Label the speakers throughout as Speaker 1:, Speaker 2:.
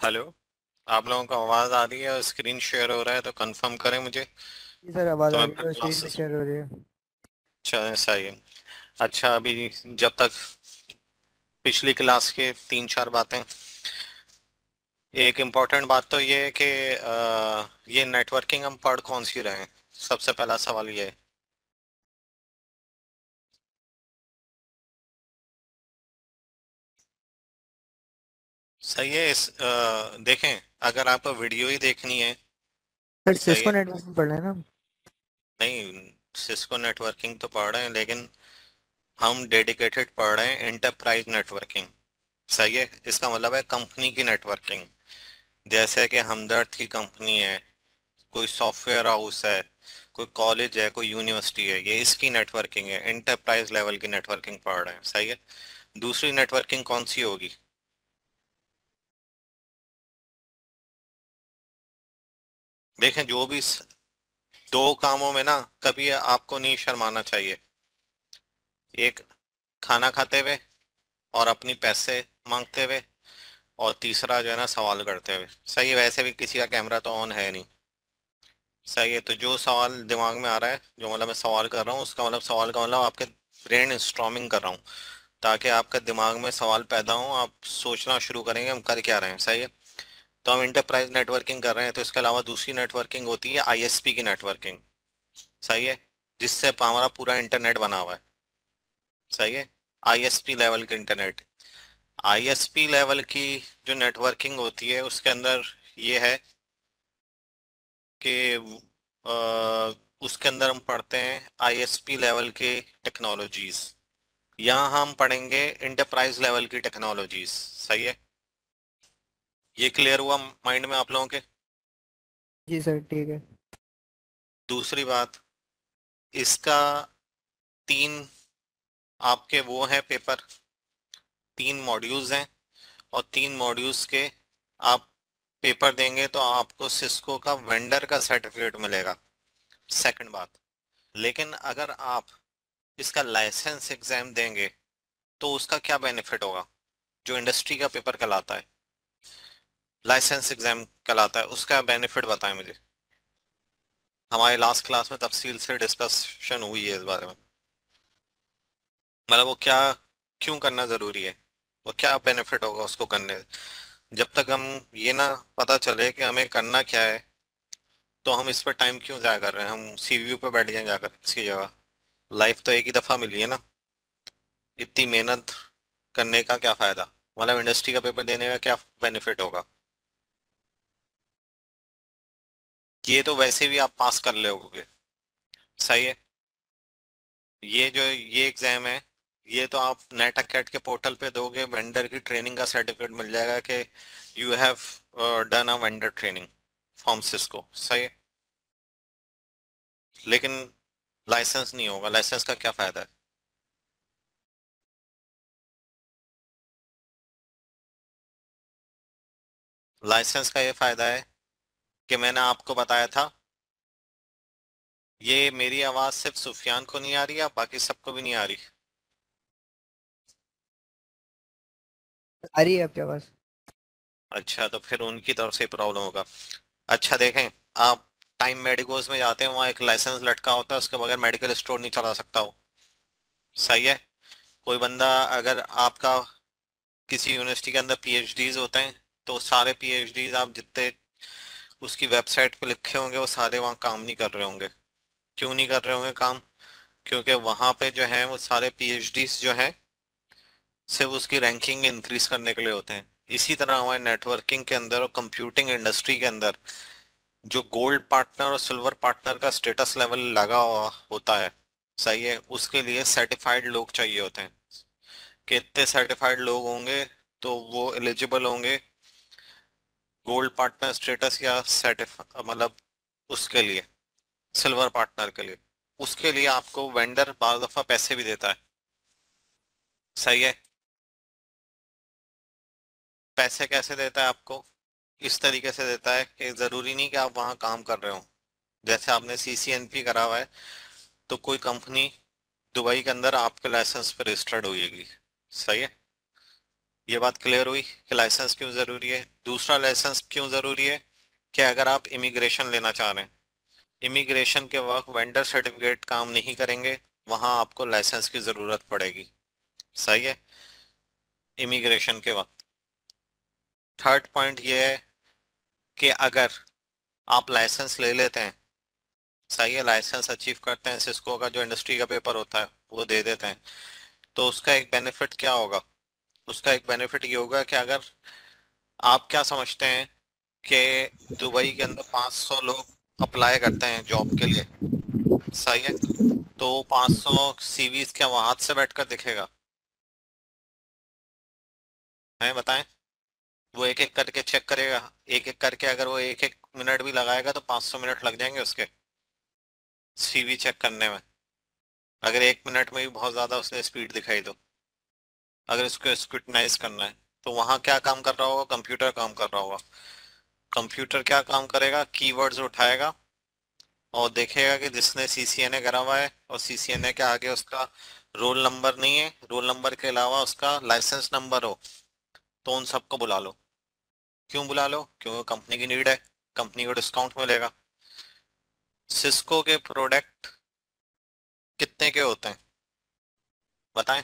Speaker 1: Hello. आप लोगों को आवाज़ आ रही है और स्क्रीन शेयर हो रहा है तो कंफर्म करें मुझे।
Speaker 2: जी सर, आवाज़
Speaker 1: तो
Speaker 2: आ
Speaker 1: मैं
Speaker 2: रही है
Speaker 1: फिर
Speaker 2: और स्क्रीन भी
Speaker 1: क्लासेस
Speaker 2: शेयर हो रही है।
Speaker 1: अच्छा सही है। अच्छा अभी जब तक पिछली क्लास के तीन चार बातें, एक इम्पॉर्टेंट बात तो ये है कि ये नेटवर्किंग हम पढ़ कौन सी रहे हैं। सबसे पहला सवाल ये है। सही है देखें, अगर आपको वीडियो ही देखनी है।
Speaker 2: सर
Speaker 1: सही
Speaker 2: सिस्को
Speaker 1: है।
Speaker 2: नेटवर्किंग पढ़ रहे हैं ना हम?
Speaker 1: नहीं, सिस्को नेटवर्किंग तो पढ़ रहे हैं लेकिन हम डेडिकेटेड पढ़ रहे हैं एंटरप्राइज नेटवर्किंग। सही है, इसका मतलब है कंपनी की नेटवर्किंग। जैसे कि हमदर्द की कंपनी है, कोई सॉफ्टवेयर हाउस है, कोई कॉलेज है, कोई यूनिवर्सिटी है, ये इसकी नेटवर्किंग है। एंटरप्राइज लेवल की नेटवर्किंग पढ़ रहे हैं। सही है। दूसरी नेटवर्किंग कौन सी होगी? देखें, जो भी दो कामों में ना कभी आपको नहीं शर्माना चाहिए। एक, खाना खाते हुए और अपनी पैसे मांगते हुए, और तीसरा जो है ना सवाल करते हुए। सही है, वैसे भी किसी का कैमरा तो ऑन है नहीं। सही है, तो जो सवाल दिमाग में आ रहा है, जो मतलब मैं सवाल कर रहा हूँ, उसका मतलब सवाल का मतलब आपके ब्रेन स्ट्रॉमिंग कर रहा हूँ, ताकि आपके दिमाग में सवाल पैदा हो, आप सोचना शुरू करेंगे हम कर क्या रहे हैं। सही है। तो हम इंटरप्राइज नेटवर्किंग कर रहे हैं, तो इसके अलावा दूसरी नेटवर्किंग होती है आईएसपी की नेटवर्किंग। सही है, जिससे हमारा पूरा इंटरनेट बना हुआ है। सही है, आईएसपी लेवल के इंटरनेट। आईएसपी लेवल की जो नेटवर्किंग होती है उसके अंदर ये है कि उसके अंदर हम पढ़ते हैं आईएसपी लेवल के टेक्नोलॉजीज। यहाँ हम पढ़ेंगे इंटरप्राइज लेवल की टेक्नोलॉजीज। सही है, ये क्लियर हुआ माइंड में आप लोगों के?
Speaker 2: जी सर, ठीक है।
Speaker 1: दूसरी बात, इसका तीन आपके वो हैं पेपर, तीन मॉड्यूल्स हैं, और तीन मॉड्यूल्स के आप पेपर देंगे तो आपको सिस्को का वेंडर का सर्टिफिकेट मिलेगा। सेकंड बात, लेकिन अगर आप इसका लाइसेंस एग्जाम देंगे तो उसका क्या बेनिफिट होगा? जो इंडस्ट्री का पेपर कहलाता है, लाइसेंस एग्जाम कहलाता है, उसका बेनिफिट बताएं मुझे। हमारे लास्ट क्लास में तफसील से डिस्कशन हुई है इस बारे में। मतलब वो क्या, क्यों करना जरूरी है, वो क्या बेनिफिट होगा उसको करने। जब तक हम ये ना पता चले कि हमें करना क्या है, तो हम इस पर टाइम क्यों जाया कर रहे हैं? हम सीवीयू पे बैठ जाए जाकर इसकी जगह। लाइफ तो एक ही दफा मिली है ना, इतनी मेहनत करने का क्या फायदा? मतलब इंडस्ट्री का पेपर देने का क्या बेनिफिट होगा? ये तो वैसे भी आप पास कर लोगे। सही है। ये एग्जाम है, ये तो आप नेट अकेड के पोर्टल पे दोगे, वेंडर की ट्रेनिंग का सर्टिफिकेट मिल जाएगा कि you have done a vendor training from Cisco. सही है। लेकिन लाइसेंस नहीं होगा, लाइसेंस का क्या फायदा है? लाइसेंस का ये फायदा है कि मैंने आपको बताया था, ये मेरी आवाज सिर्फ सुफियान को नहीं आ रही है, बाकी सबको भी नहीं आ रही?
Speaker 2: आ रही है आपकी आवाज़?
Speaker 1: अच्छा, तो फिर उनकी तरफ से प्रॉब्लम होगा। अच्छा देखें, आप टाइम मेडिकोज में जाते हैं, वहाँ एक लाइसेंस लटका होता है, उसके बगैर मेडिकल स्टोर नहीं चला सकता हो। सही है। कोई बंदा, अगर आपका किसी यूनिवर्सिटी के अंदर पीएचडीज होते हैं, तो सारे पीएचडीज आप जितने उसकी वेबसाइट पे लिखे होंगे वो सारे वहाँ काम नहीं कर रहे होंगे। क्यों नहीं कर रहे होंगे काम? क्योंकि वहाँ पे जो है वो सारे पीएचडीज जो हैं सिर्फ उसकी रैंकिंग इंक्रीज करने के लिए होते हैं। इसी तरह हमारे नेटवर्किंग के अंदर और कंप्यूटिंग इंडस्ट्री के अंदर जो गोल्ड पार्टनर और सिल्वर पार्टनर का स्टेटस लेवल लगा हुआ होता है, सही है, उसके लिए सर्टिफाइड लोग चाहिए होते हैं। कितने सर्टिफाइड लोग होंगे तो वो एलिजिबल होंगे गोल्ड पार्टनर स्टेटस या सर्टिफ मतलब उसके लिए, सिल्वर पार्टनर के लिए। उसके लिए आपको वेंडर बार दफा पैसे भी देता है। सही है। पैसे कैसे देता है आपको? इस तरीके से देता है कि जरूरी नहीं कि आप वहाँ काम कर रहे हो। जैसे आपने सीसीएनपी करा हुआ है, तो कोई कंपनी दुबई के अंदर आपके लाइसेंस पे रजिस्टर्ड होगी। सही है। ये बात क्लियर हुई कि लाइसेंस क्यों जरूरी है। दूसरा लाइसेंस क्यों जरूरी है कि अगर आप इमिग्रेशन लेना चाह रहे हैं, इमिग्रेशन के वक्त वेंडर सर्टिफिकेट काम नहीं करेंगे, वहां आपको लाइसेंस की जरूरत पड़ेगी। सही है, इमिग्रेशन के वक्त। थर्ड पॉइंट ये है कि अगर आप लाइसेंस ले लेते हैं, सही है, लाइसेंस अचीव करते हैं, सिस्को का जो इंडस्ट्री का पेपर होता है वो दे देते हैं, तो उसका एक बेनिफिट क्या होगा? उसका एक बेनिफिट ये होगा कि अगर आप क्या समझते हैं कि दुबई के अंदर 500 लोग अप्लाई करते हैं जॉब के लिए, सही है, तो 500 सीवीज क्या वहां हाथ से बैठकर दिखेगा? है, बताएं। वो एक एक करके चेक करेगा, एक एक करके, अगर वो एक एक मिनट भी लगाएगा तो 500 मिनट लग जाएंगे उसके सीवी चेक करने में, अगर एक मिनट में भी बहुत ज्यादा उसने स्पीड दिखाई तो। अगर इसको स्क्रूटनाइज करना है तो वहां क्या काम कर रहा होगा? कंप्यूटर काम कर रहा होगा। कंप्यूटर क्या काम करेगा? कीवर्ड्स उठाएगा और देखेगा कि जिसने सीसीएनए करा हुआ है, और सीसीएनए के आगे उसका रोल नंबर नहीं है, रोल नंबर के अलावा उसका लाइसेंस नंबर हो, तो उन सबको बुला लो। क्यों बुला लो? क्योंकि कंपनी की नीड है, कंपनी को डिस्काउंट मिलेगा। सिस्को के प्रोडक्ट कितने के होते हैं, बताएं।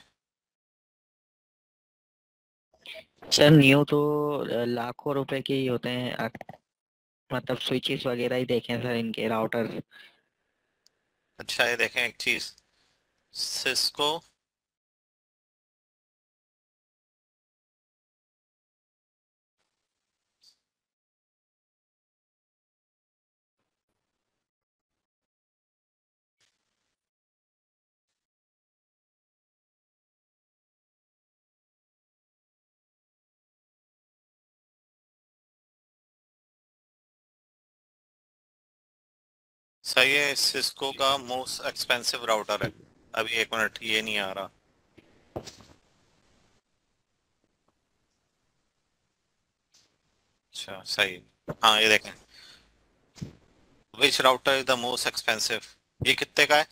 Speaker 2: सर न्यू तो लाखों रुपए के ही होते हैं। मतलब स्विचेस वगैरह ही देखें सर, इनके राउटर।
Speaker 1: अच्छा, ये देखें एक चीज, सिस्को सही है, सिस्को का मोस्ट एक्सपेंसिव राउटर है। अभी एक मिनट, ये नहीं आ रहा। अच्छा, सही। हाँ, ये देखें, which router is the most expensive, ये कितने का है?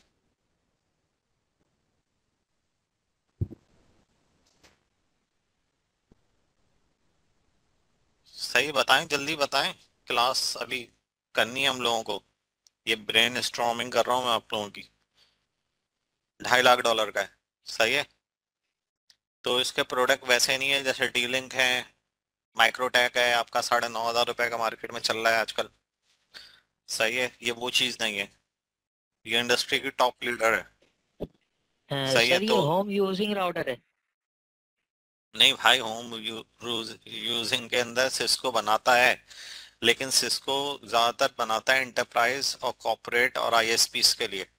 Speaker 1: सही बताएं, जल्दी बताएं, क्लास अभी करनी है हम लोगों को। ये ब्रेन स्ट्रॉमिंग कर रहा हूँ मैं आप लोगों की। $2.5 लाख का है, सही है। तो इसके प्रोडक्ट वैसे नहीं है जैसे डी लिंक है, माइक्रोटेक है, आपका 9,500 रुपये का मार्केट में चल रहा है आजकल। सही है, ये वो चीज़ नहीं है, ये इंडस्ट्री की टॉप लीडर है। सही है,
Speaker 2: सर ये
Speaker 1: तो
Speaker 2: होम यूजिंग राउटर है।
Speaker 1: नहीं भाई, होम यूजिंग के अंदर सिस्को बनाता है, लेकिन सिस्को ज्यादातर बनाता है इंटरप्राइज और कॉर्पोरेट और आईएसपीस के लिए।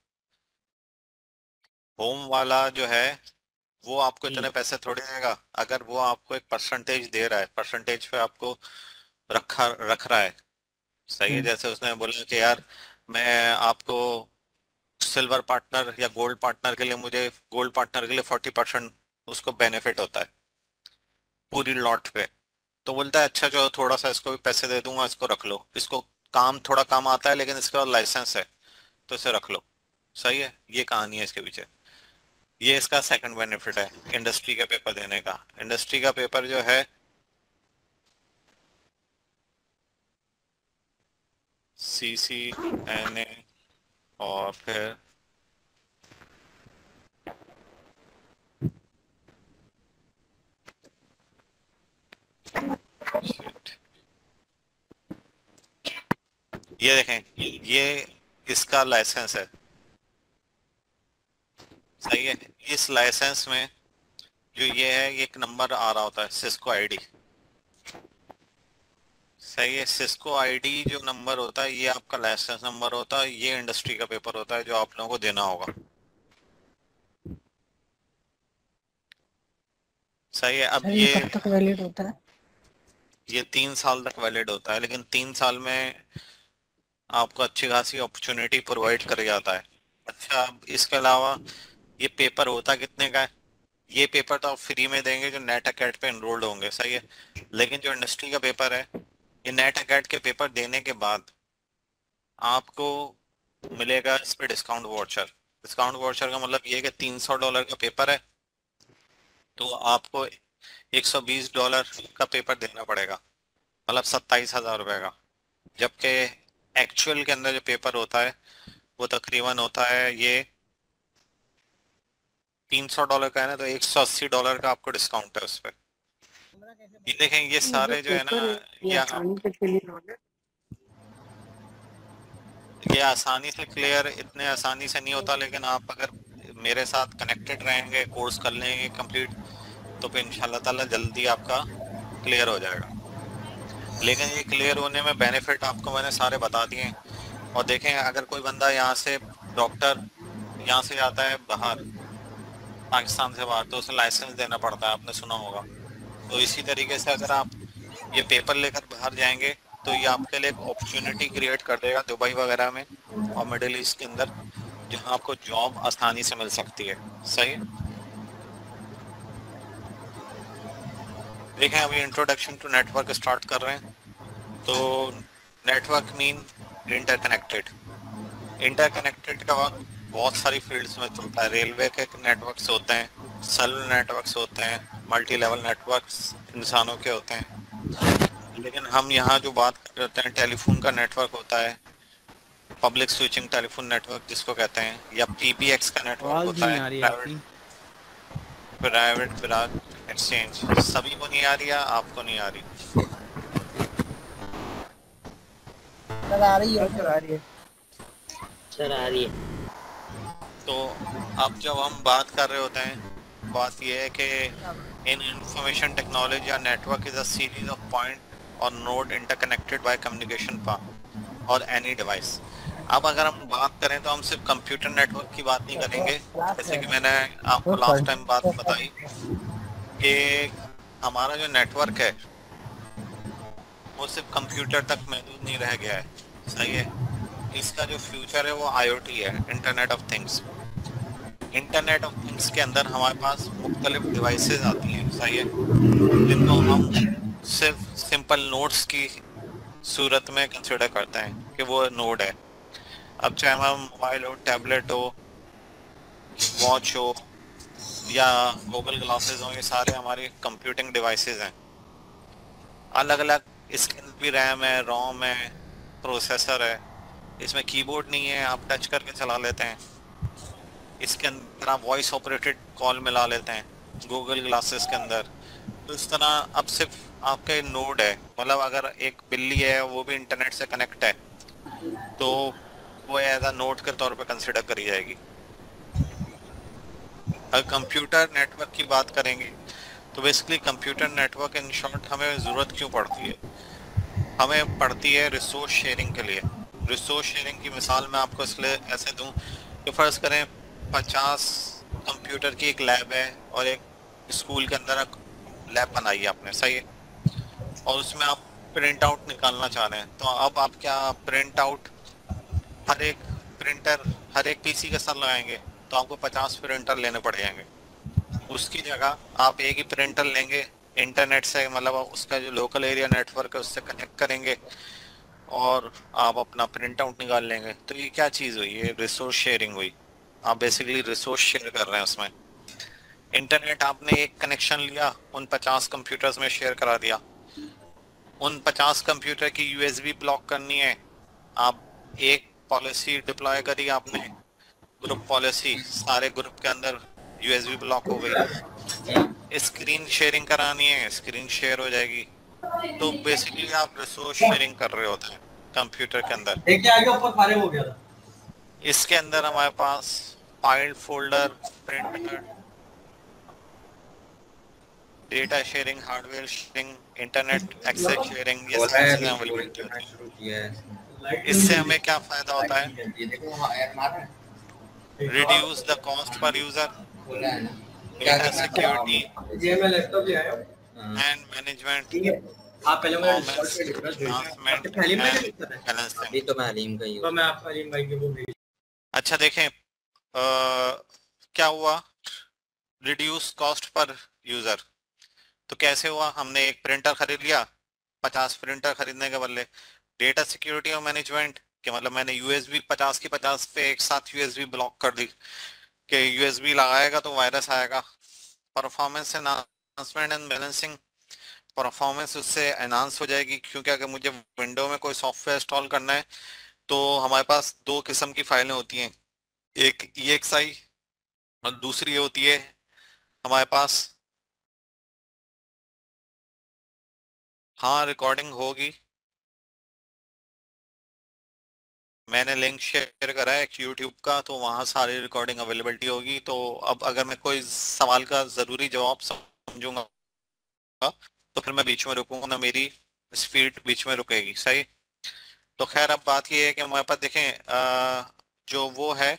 Speaker 1: होम वाला जो है वो आपको
Speaker 2: जी।
Speaker 1: इतने पैसे थोड़ी देगा। अगर वो आपको एक परसेंटेज दे रहा है, परसेंटेज पे आपको रख रहा है, सही है,
Speaker 2: हम्म।
Speaker 1: जैसे उसने बोला कि यार मैं आपको सिल्वर पार्टनर या गोल्ड पार्टनर के लिए, मुझे गोल्ड पार्टनर के लिए 40% उसको बेनिफिट होता है पूरी लॉट पे। तो बोलता है अच्छा चलो थोड़ा सा इसको भी पैसे दे दूंगा, इसको रख लो, इसको काम थोड़ा कम आता है लेकिन इसके पास लाइसेंस है, तो इसे रख लो। सही है, ये कहानी है इसके पीछे। ये इसका सेकंड बेनिफिट है इंडस्ट्री का पेपर देने का। इंडस्ट्री का पेपर जो है, CCNA, और फिर shit, ये देखें, ये इसका लाइसेंस है। सही है, इस लाइसेंस में जो ये है, ये एक नंबर आ रहा होता है, सिस्को आईडी। सही है, सिस्को आईडी जो नंबर होता है ये आपका लाइसेंस नंबर होता है, ये इंडस्ट्री का पेपर होता है जो आप लोगों को देना होगा। सही है, अब
Speaker 2: सर ये कब तक वैलिड होता है?
Speaker 1: ये 3 साल तक वैलिड होता है, लेकिन 3 साल में आपको अच्छी खासी अपॉर्चुनिटी प्रोवाइड कर जाता है। अच्छा, अब इसके अलावा ये पेपर होता कितने का है? ये पेपर तो आप फ्री में देंगे जो नेट अकेड पे एनरोल्ड होंगे, सही है, लेकिन जो इंडस्ट्री का पेपर है, ये नेट अकेड के पेपर देने के बाद आपको मिलेगा इस पे डिस्काउंट वाउचर। डिस्काउंट वाउचर का मतलब ये है कि $300 का पेपर है, तो आपको $120 का पेपर देना पड़ेगा, मतलब 27,000 रुपये का। जबकि एक्चुअल के अंदर जो पेपर होता है वो तकरीबन होता है ये $300 का है ना, तो $180 का आपको डिस्काउंट है उस पर। ये देखें, ये सारे जो है ना,
Speaker 3: ये
Speaker 1: ये
Speaker 3: आसानी से क्लियर हो जाए।
Speaker 1: ये आसानी से क्लियर इतने आसानी से नहीं होता, लेकिन आप अगर मेरे साथ कनेक्टेड रहेंगे, कोर्स कर लेंगे कंप्लीट, तो फिर इंशाल्लाह ताला जल्दी आपका क्लियर हो जाएगा। लेकिन ये क्लियर होने में बेनिफिट आपको मैंने सारे बता दिए हैं। और देखें, अगर कोई बंदा यहाँ से डॉक्टर यहाँ से आता है बाहर, पाकिस्तान से बाहर, तो उसे लाइसेंस देना पड़ता है, आपने सुना होगा। तो इसी तरीके से अगर आप ये पेपर लेकर बाहर जाएंगे तो ये आपके लिए एक अपॉर्चुनिटी क्रिएट कर देगा दुबई वगैरह में और मिडिल ईस्ट के अंदर, जहां आपको जॉब आसानी से मिल सकती है। सही है। देखें, अभी इंट्रोडक्शन टू नेटवर्क स्टार्ट कर रहे हैं। तो नेटवर्क मीन इंटरकनेक्टेड। इंटरकनेक्टेड का वक्त बहुत सारी फील्ड्स में चलता है। रेलवे के नेटवर्क्स होते हैं, सेलुलर नेटवर्क्स होते हैं, मल्टी लेवल नेटवर्क्स इंसानों के होते हैं। लेकिन हम यहाँ जो बात करते हैं, टेलीफोन का नेटवर्क होता है, पब्लिक स्विचिंग टेलीफोन नेटवर्क जिसको कहते हैं, या पीबीएक्स का नेटवर्क होता है, प्राइवेट ब्रांच एक्सचेंज। सभी को नहीं आ रही है, आपको नहीं आ रही।
Speaker 3: सर आ रही है, सर आ रही है,
Speaker 2: सर आ रही है।
Speaker 1: तो अब जब हम बात कर रहे होते हैं, बात यह है कि इन इंफॉर्मेशन टेक्नोलॉजी या network is a series of point और node interconnected by communication path और एनी डिवाइस। अब अगर हम बात करें तो हम सिर्फ कंप्यूटर नेटवर्क की बात नहीं करेंगे, जैसे कि मैंने आपको लास्ट टाइम बात बताई कि हमारा जो नेटवर्क है वो सिर्फ कंप्यूटर तक महदूद नहीं रह गया है। सही है। इसका जो फ्यूचर है वो आईओटी है, internet of things. Internet of things के अंदर हमारे पास मुख्तलिफ डिवाइसेस आती हैं, सही है, जिनको हम सिर्फ सिंपल नोड्स की सूरत में कंसिडर करते हैं कि वो नोड है। अब चाहे हमारा मोबाइल हो, टैबलेट हो, वॉच हो या गूगल ग्लासेस हो, ये सारे हमारे कंप्यूटिंग डिवाइसेस हैं। अलग अलग इसके अंदर भी रैम है, रोम है, प्रोसेसर है। इसमें कीबोर्ड नहीं है, आप टच करके चला लेते हैं। इसके अंदर आप वॉइस ऑपरेटेड कॉल मिला लेते हैं गूगल ग्लासेस के अंदर। तो इस तरह अब सिर्फ आपके नोड है, मतलब अगर एक बिल्ली है वो भी इंटरनेट से कनेक्ट है तो वो एज अ नोड के तौर पे कंसिडर करी जाएगी। अगर कंप्यूटर नेटवर्क की बात करेंगे तो basically computer network in short हमें ज़रूरत क्यों पड़ती है? हमें पड़ती है रिसोर्स शेयरिंग के लिए। रिसोर्स शेयरिंग की मिसाल मैं आपको इसलिए ऐसे दूं कि फ़र्ज़ करें 50 कंप्यूटर की एक लैब है और एक स्कूल के अंदर एक लैब बनाई है आपने, सही है, और उसमें आप प्रिंट आउट निकालना चाह रहे हैं। तो अब आप क्या प्रिंट आउट हर एक प्रिंटर हर एक पीसी के साथ लगाएंगे? तो आपको 50 प्रिंटर लेने पड़ जाएंगे। उसकी जगह आप एक ही प्रिंटर लेंगे, इंटरनेट से, मतलब उसका जो लोकल एरिया नेटवर्क है उससे कनेक्ट करेंगे और आप अपना प्रिंट आउट निकाल लेंगे। तो ये क्या चीज़ हुई? ये रिसोर्स शेयरिंग हुई। आप बेसिकली रिसोर्स शेयर कर रहे हैं उसमें। इंटरनेट आपने एक कनेक्शन लिया, उन 50 कंप्यूटर्स में शेयर करा दिया। उन 50 कंप्यूटर की यूएसबी ब्लॉक करनी है, आप एक पॉलिसी डिप्लॉय करी आपने, ग्रुप पॉलिसी, सारे ग्रुप के अंदर यूएसबी ब्लॉक हो गई। स्क्रीन शेयरिंग करानी है, स्क्रीन शेयर हो जाएगी। तो बेसिकली आप रिसोर्स शेयरिंग कर रहे होते हैं कंप्यूटर के अंदर। इसके अंदर हमारे पास file, folder, printer, data sharing, hardware sharing, internet access sharing, ये सारी चीजें अवेलेबल होती हैं। इससे हमें क्या फायदा होता है? Reduce the cost per user, data security and management,
Speaker 3: आप पहले
Speaker 1: परफॉर्मेंस एनहांसमेंट एंड बैलेंसिंग।
Speaker 2: अभी तो मैं हलीम का ही हूँ।
Speaker 3: मैं आपको अलीम भाई की वो भेज।
Speaker 1: अच्छा देखें, क्या हुआ? Reduce cost per user. तो कैसे हुआ? हमने एक प्रिंटर खरीद लिया, 50 प्रिंटर खरीदने के बदले। डेटा सिक्योरिटी और मैनेजमेंट के मतलब मैंने यूएसबी 50 की 50 पे एक साथ यूएसबी ब्लॉक कर दी कि यूएसबी लगाएगा तो वायरस आएगा। Performance transparent and balancing performance उससे एनहांस हो जाएगी, क्योंकि अगर मुझे विंडो में कोई सॉफ्टवेयर इंस्टॉल करना है तो हमारे पास दो किस्म की फाइलें होती हैं, एक EXI और दूसरी होती है हमारे पास, हाँ रिकॉर्डिंग होगी, मैंने लिंक शेयर करा है एक यूट्यूब का, तो वहाँ सारी रिकॉर्डिंग अवेलेबिलिटी होगी। तो अब अगर मैं कोई सवाल का ज़रूरी जवाब समझूंगा तो फिर मैं बीच में रुकूंगा ना, मेरी स्पीड बीच में रुकेगी। सही। तो खैर अब बात ये है कि हमारे पास देखें जो वो है,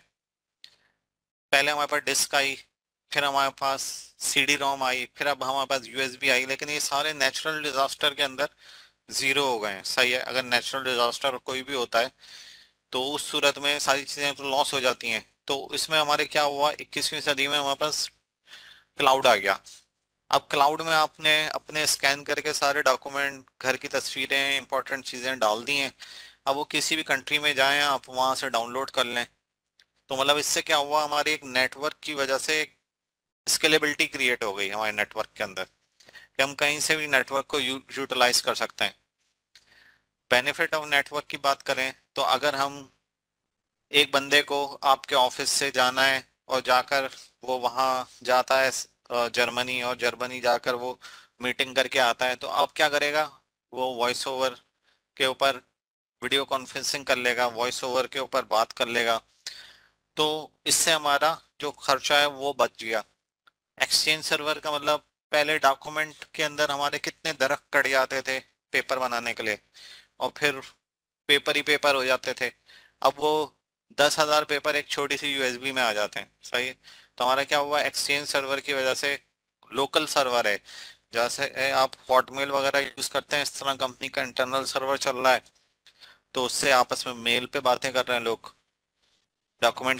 Speaker 1: पहले हमारे पास डिस्क आई, फिर हमारे पास CD-ROM आई, फिर अब हमारे पास USB आई, लेकिन ये सारे नेचुरल डिजास्टर के अंदर जीरो हो गए हैं। सही है। अगर नेचुरल डिजास्टर कोई भी होता है तो उस सूरत में सारी चीजें तो लॉस हो जाती हैं। तो इसमें हमारे क्या हुआ, 21वीं सदी में हमारे पास क्लाउड आ गया। अब क्लाउड में आपने अपने स्कैन करके सारे डॉक्यूमेंट, घर की तस्वीरें, इंपॉर्टेंट चीजें डाल दी हैं। अब वो किसी भी कंट्री में जाएं आप वहां से डाउनलोड कर लें। तो मतलब इससे क्या हुआ, हमारे एक नेटवर्क की वजह से स्केलेबिलिटी क्रिएट हो गई हमारे नेटवर्क के अंदर, कि हम कहीं से भी नेटवर्क को यूटिलाइज कर सकते हैं। बेनिफिट ऑफ नेटवर्क की बात करें तो अगर हम एक बंदे को आपके ऑफिस से जाना है और जाकर वो वहाँ जाता है जर्मनी, और जर्मनी जाकर वो मीटिंग करके आता है, तो अब क्या करेगा, वो वॉइस ओवर के ऊपर वीडियो कॉन्फ्रेंसिंग कर लेगा, वॉइस ओवर के ऊपर बात कर लेगा। तो इससे हमारा जो खर्चा है वो बच गया। एक्सचेंज सर्वर का मतलब, पहले डॉक्यूमेंट के अंदर हमारे कितने दरख्त कट जाते थे पेपर बनाने के लिए, और फिर पेपर ही पेपर हो जाते थे। अब वो 10,000 पेपर एक छोटी सी USB में आ जाते हैं। सही है। तो हमारा क्या हुआ, एक्सचेंज सर्वर की वजह से लोकल सर्वर है, जैसे आप हॉटमेल वगैरह यूज करते हैं, इस तरह कंपनी का इंटरनल सर्वर चल रहा है। तो उससे आपस में मेल पे बातें कर रहे हैं लोग, डॉक्यूमेंट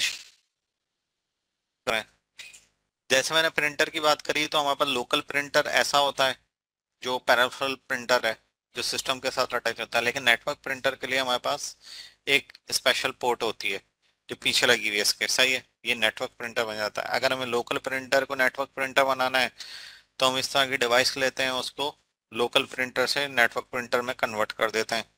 Speaker 1: कर रहे हैं। जैसे मैंने प्रिंटर की बात करी, तो हमारे पास लोकल प्रिंटर ऐसा होता है जो पैराफरल प्रिंटर है, जो सिस्टम के साथ अटैच होता है। लेकिन नेटवर्क प्रिंटर के लिए हमारे पास एक स्पेशल पोर्ट होती है जो पीछे लगी हुई है इसके। सही है। ये नेटवर्क प्रिंटर बन जाता है। अगर हमें लोकल प्रिंटर को नेटवर्क प्रिंटर बनाना है तो हम इस तरह की डिवाइस लेते हैं, उसको लोकल प्रिंटर से नेटवर्क प्रिंटर में कन्वर्ट कर देते हैं।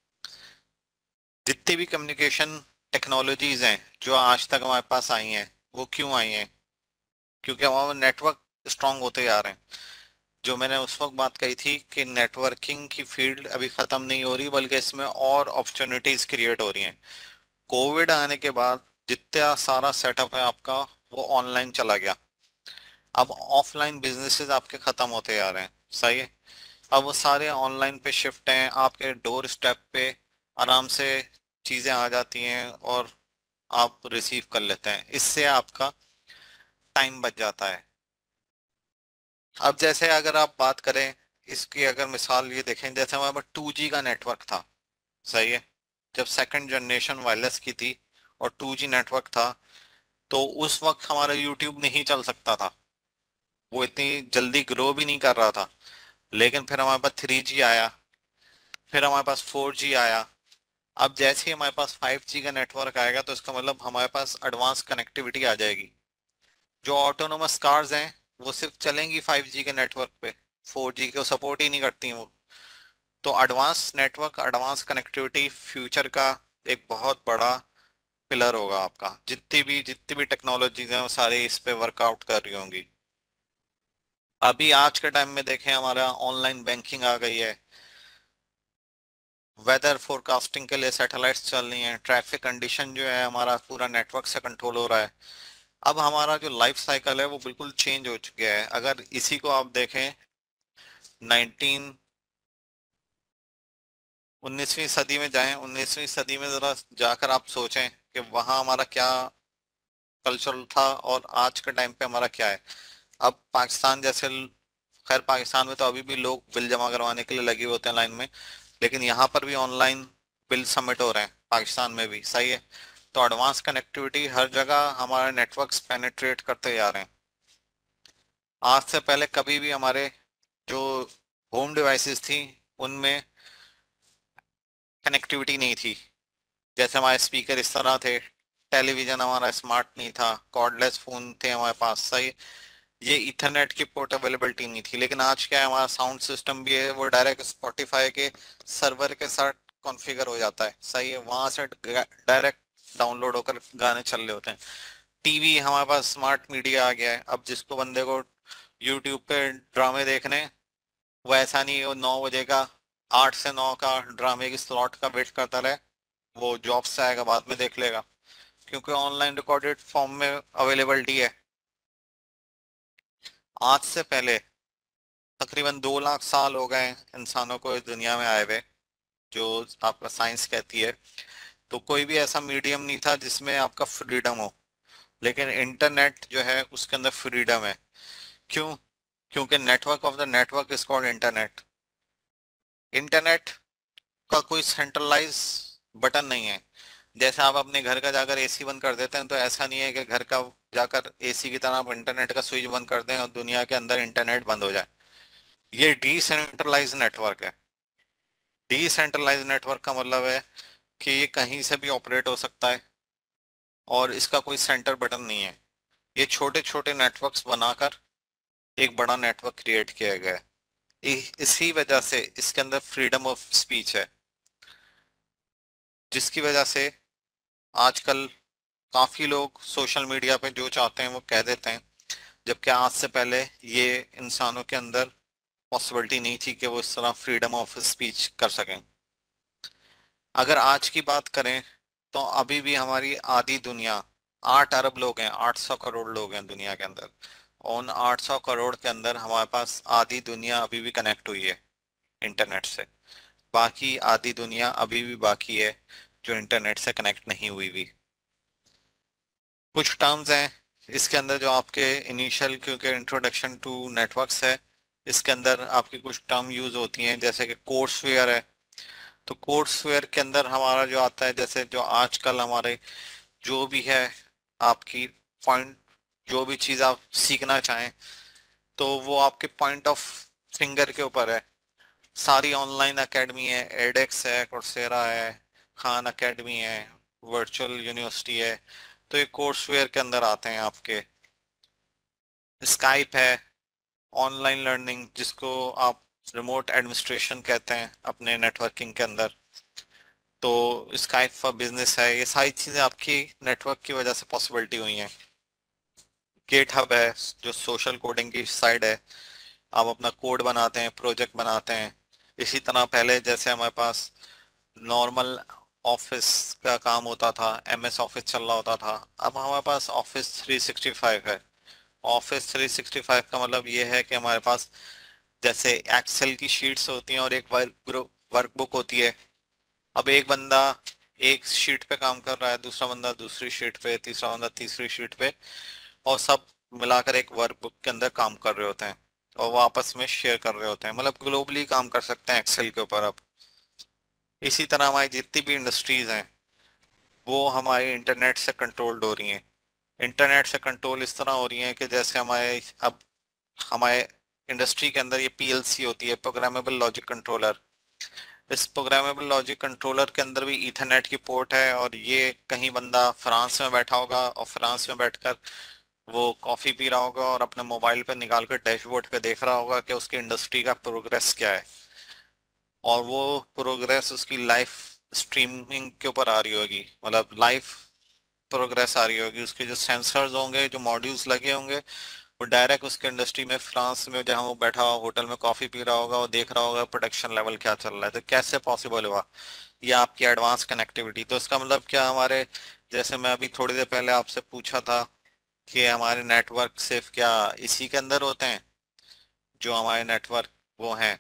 Speaker 1: जितनी भी कम्युनिकेशन टेक्नोलॉजीज हैं जो आज तक हमारे पास आई हैं, वो क्यों आई हैं, क्योंकि हमारा नेटवर्क स्ट्रांग होते जा रहे हैं। जो मैंने उस वक्त बात कही थी कि नेटवर्किंग की फील्ड अभी खत्म नहीं हो रही, बल्कि इसमें और अपॉर्चुनिटीज क्रिएट हो रही हैं। कोविड आने के बाद जितना सारा सेटअप है आपका वो ऑनलाइन चला गया। अब ऑफलाइन बिजनेसेस आपके खत्म होते जा रहे हैं। सही है। अब वो सारे ऑनलाइन पे शिफ्ट हैं, आपके डोर स्टेप पे आराम से चीजें आ जाती हैं और आप रिसीव कर लेते हैं। इससे आपका टाइम बच जाता है। अब जैसे अगर आप बात करें इसकी, अगर मिसाल ये देखें, जैसे हमारे पास 2G का नेटवर्क था। सही है। जब सेकंड जनरेशन वायरलेस की थी और 2G नेटवर्क था, तो उस वक्त हमारा यूट्यूब नहीं चल सकता था, वो इतनी जल्दी ग्रो भी नहीं कर रहा था। लेकिन फिर हमारे पास 3G आया, फिर हमारे पास 4G आया। अब जैसे ही हमारे पास 5G का नेटवर्क आएगा तो इसका मतलब हमारे पास एडवांस कनेक्टिविटी आ जाएगी। जो ऑटोनोमस कार्स हैं वो सिर्फ चलेंगी 5G के नेटवर्क पे, 4G को सपोर्ट ही नहीं करती वो। तो advance network, advance connectivity future का एक बहुत बड़ा पिलर होगा आपका। जितनी भी टेक्नोलॉजीज हैं वो सारी इस पे वर्कआउट कर रही होंगी। अभी आज के टाइम में देखें, हमारा ऑनलाइन बैंकिंग आ गई है, वेदर फोरकास्टिंग के लिए सैटेलाइट्स चल रही हैं, ट्रैफिक कंडीशन जो है हमारा पूरा नेटवर्क से कंट्रोल हो रहा है। अब हमारा जो लाइफ साइकिल है वो बिल्कुल चेंज हो चुका है। अगर इसी को आप देखें, 19 19वीं सदी में जाएं, 19वीं सदी में जरा जाकर आप सोचें कि वहाँ हमारा क्या कल्चर था और आज के टाइम पे हमारा क्या है। अब पाकिस्तान जैसे, खैर पाकिस्तान में तो अभी भी लोग बिल जमा करवाने के लिए लगे होते हैं लाइन में, लेकिन यहाँ पर भी ऑनलाइन बिल सबमिट हो रहे हैं पाकिस्तान में भी। सही है। तो एडवांस कनेक्टिविटी हर जगह हमारे नेटवर्क्स पेनिट्रेट करते जा रहे हैं। आज से पहले कभी भी हमारे जो होम डिवाइसेस थी उनमें कनेक्टिविटी नहीं थी। जैसे हमारे स्पीकर इस तरह थे, टेलीविजन हमारा स्मार्ट नहीं था, कॉर्डलेस फोन थे हमारे पास। सही। ये ईथरनेट की पोर्ट अवेलेबिलिटी नहीं थी। लेकिन आज क्या है, हमारा साउंड सिस्टम भी है वो डायरेक्ट स्पॉटिफाई के सर्वर के साथ कॉन्फ़िगर हो जाता है, सही है, वहां से डायरेक्ट डाउनलोड होकर गाने चल रहे होते हैं। टीवी, हमारे पास स्मार्ट मीडिया आ गया है। अब जिसको बंदे को यूट्यूब पे ड्रामे देखने, वो ऐसा नहीं वो 9 बजे का 8 से 9 का ड्रामे की स्लॉट का वेट करता रहे, वो जॉब से आएगा बाद में देख लेगा, क्योंकि ऑनलाइन रिकॉर्डेड फॉर्म में अवेलेबिलिटी है। आज से पहले तकरीबन 2 लाख साल हो गए इंसानों को इस दुनिया में आए हुए, जो आपका साइंस कहती है। तो कोई भी ऐसा मीडियम नहीं था जिसमें आपका फ्रीडम हो, लेकिन इंटरनेट जो है उसके अंदर फ्रीडम है। क्यों? क्योंकि network of the network is called internet. Internet का कोई सेंट्रलाइज बटन नहीं है। जैसे आप अपने घर का जाकर एसी बंद कर देते हैं, तो ऐसा नहीं है कि घर का जाकर एसी की तरह आप इंटरनेट का स्विच बंद कर दें और दुनिया के अंदर इंटरनेट बंद हो जाए। ये डिसेंट्रलाइज नेटवर्क है। डिसेंट्रलाइज नेटवर्क का मतलब है कि ये कहीं से भी ऑपरेट हो सकता है और इसका कोई सेंटर बटन नहीं है। ये छोटे छोटे नेटवर्क्स बनाकर एक बड़ा नेटवर्क क्रिएट किया गया है। इसी वजह से इसके अंदर फ्रीडम ऑफ स्पीच है, जिसकी वजह से आजकल काफी लोग सोशल मीडिया पे जो चाहते हैं वो कह देते हैं, जबकि आज से पहले ये इंसानों के अंदर पॉसिबिलिटी नहीं थी कि वो इस तरह फ्रीडम ऑफ स्पीच कर सकें। अगर आज की बात करें तो अभी भी हमारी आधी दुनिया, 8 अरब लोग हैं, 800 करोड़ लोग हैं दुनिया के अंदर। उन 800 करोड़ के अंदर हमारे पास आधी दुनिया अभी भी कनेक्ट हुई है इंटरनेट से। बाकी आधी दुनिया अभी भी बाकी है जो इंटरनेट से कनेक्ट नहीं हुई भी। कुछ टर्म्स हैं इसके अंदर जो आपके इनिशियल, क्योंकि इंट्रोडक्शन टू नेटवर्क्स है, इसके अंदर आपकी कुछ टर्म यूज होती हैं, जैसे कि कोर्सवेयर है। तो कोर्सवेयर के अंदर हमारा जो आता है, जैसे जो आजकल हमारे जो भी है आपकी पॉइंट, जो भी चीज़ आप सीखना चाहें तो वो आपके पॉइंट ऑफ फिंगर के ऊपर है। सारी ऑनलाइन एकेडमी है, एडेक्स है, कोर्सेरा है, खान एकेडमी है, वर्चुअल यूनिवर्सिटी है, तो ये कोर्सवेयर के अंदर आते हैं आपके। स्काइप है, ऑनलाइन लर्निंग जिसको आप रिमोट एडमिनिस्ट्रेशन कहते हैं अपने नेटवर्किंग के अंदर, तो स्काइप फॉर बिजनेस है। ये सारी चीज़ें आपकी नेटवर्क की वजह से पॉसिबिलिटी हुई हैं। गेट हब है जो सोशल कोडिंग की साइड है, आप अपना कोड बनाते हैं, प्रोजेक्ट बनाते हैं। इसी तरह पहले जैसे हमारे पास नॉर्मल ऑफिस का काम होता था, एमएस ऑफिस चल रहा होता था, अब हमारे पास ऑफिस 365 है। ऑफिस 365 का मतलब ये है कि हमारे पास जैसे एक्सेल की शीट्स होती हैं और एक वर्कबुक होती है। अब एक बंदा एक शीट पे काम कर रहा है, दूसरा बंदा दूसरी शीट पे, तीसरा बंदा तीसरी शीट पे, और सब मिलाकर एक वर्कबुक के अंदर काम कर रहे होते हैं और वो आपस में शेयर कर रहे होते हैं, मतलब ग्लोबली काम कर सकते हैं एक्सेल के ऊपर। अब इसी तरह हमारी जितनी भी इंडस्ट्रीज हैं वो हमारे इंटरनेट से कंट्रोल्ड हो रही हैं। इंटरनेट से कंट्रोल इस तरह हो रही हैं कि जैसे हमारे इंडस्ट्री के अंदर ये पीएलसी होती है, प्रोग्रामेबल लॉजिक कंट्रोलर। इस प्रोग्रामेबल लॉजिक कंट्रोलर के अंदर भी ईथरनेट की पोर्ट है, और ये कहीं बंदा फ्रांस में बैठा होगा और फ्रांस में बैठकर वो कॉफी पी रहा होगा और अपने मोबाइल पे निकाल कर डैशबोर्ड पे देख रहा होगा कि उसकी इंडस्ट्री का प्रोग्रेस क्या है, और वो प्रोग्रेस उसकी लाइफ स्ट्रीमिंग के ऊपर आ रही होगी, मतलब लाइव प्रोग्रेस आ रही होगी। उसके जो सेंसर्स होंगे, जो मॉड्यूल्स लगे होंगे, वो डायरेक्ट उसके इंडस्ट्री में फ्रांस में जहाँ वो बैठा हुआ होटल में कॉफी पी रहा होगा, वो देख रहा होगा प्रोडक्शन लेवल क्या चल रहा है। तो कैसे पॉसिबल हुआ ये आपकी एडवांस कनेक्टिविटी? तो इसका मतलब क्या, हमारे जैसे मैं अभी थोड़ी देर पहले आपसे पूछा था कि हमारे नेटवर्क सिर्फ क्या इसी के अंदर होते हैं, जो हमारे नेटवर्क वो हैं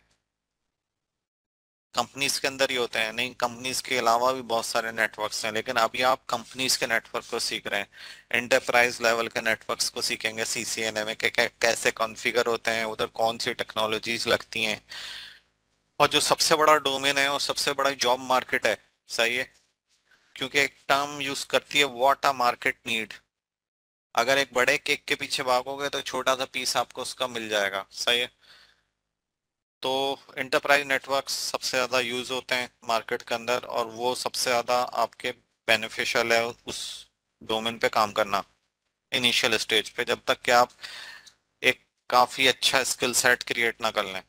Speaker 1: कंपनीज के अंदर ही होते हैं? नहीं, कंपनीज के अलावा भी बहुत सारे नेटवर्क्स हैं, लेकिन अभी आप कंपनीज के नेटवर्क को सीख रहे हैं। एंटरप्राइज लेवल के नेटवर्क्स को सीखेंगे सीसीएनए में, कैसे कॉन्फ़िगर होते हैं, उधर कौन सी टेक्नोलॉजीज लगती हैं। और जो सबसे बड़ा डोमेन है और सबसे बड़ा जॉब मार्केट है, सही है, क्योंकि एक टर्म यूज करती है व्हाट अ मार्केट नीड। अगर एक बड़े केक के पीछे भागोगे तो छोटा सा पीस आपको उसका मिल जाएगा, सही है। तो इंटरप्राइज नेटवर्क सबसे ज़्यादा यूज होते हैं मार्केट के अंदर, और वो सबसे ज़्यादा आपके बेनिफिशियल है उस डोमेन पे काम करना इनिशियल स्टेज पे, जब तक कि आप एक काफी अच्छा स्किल सेट क्रिएट ना कर लें।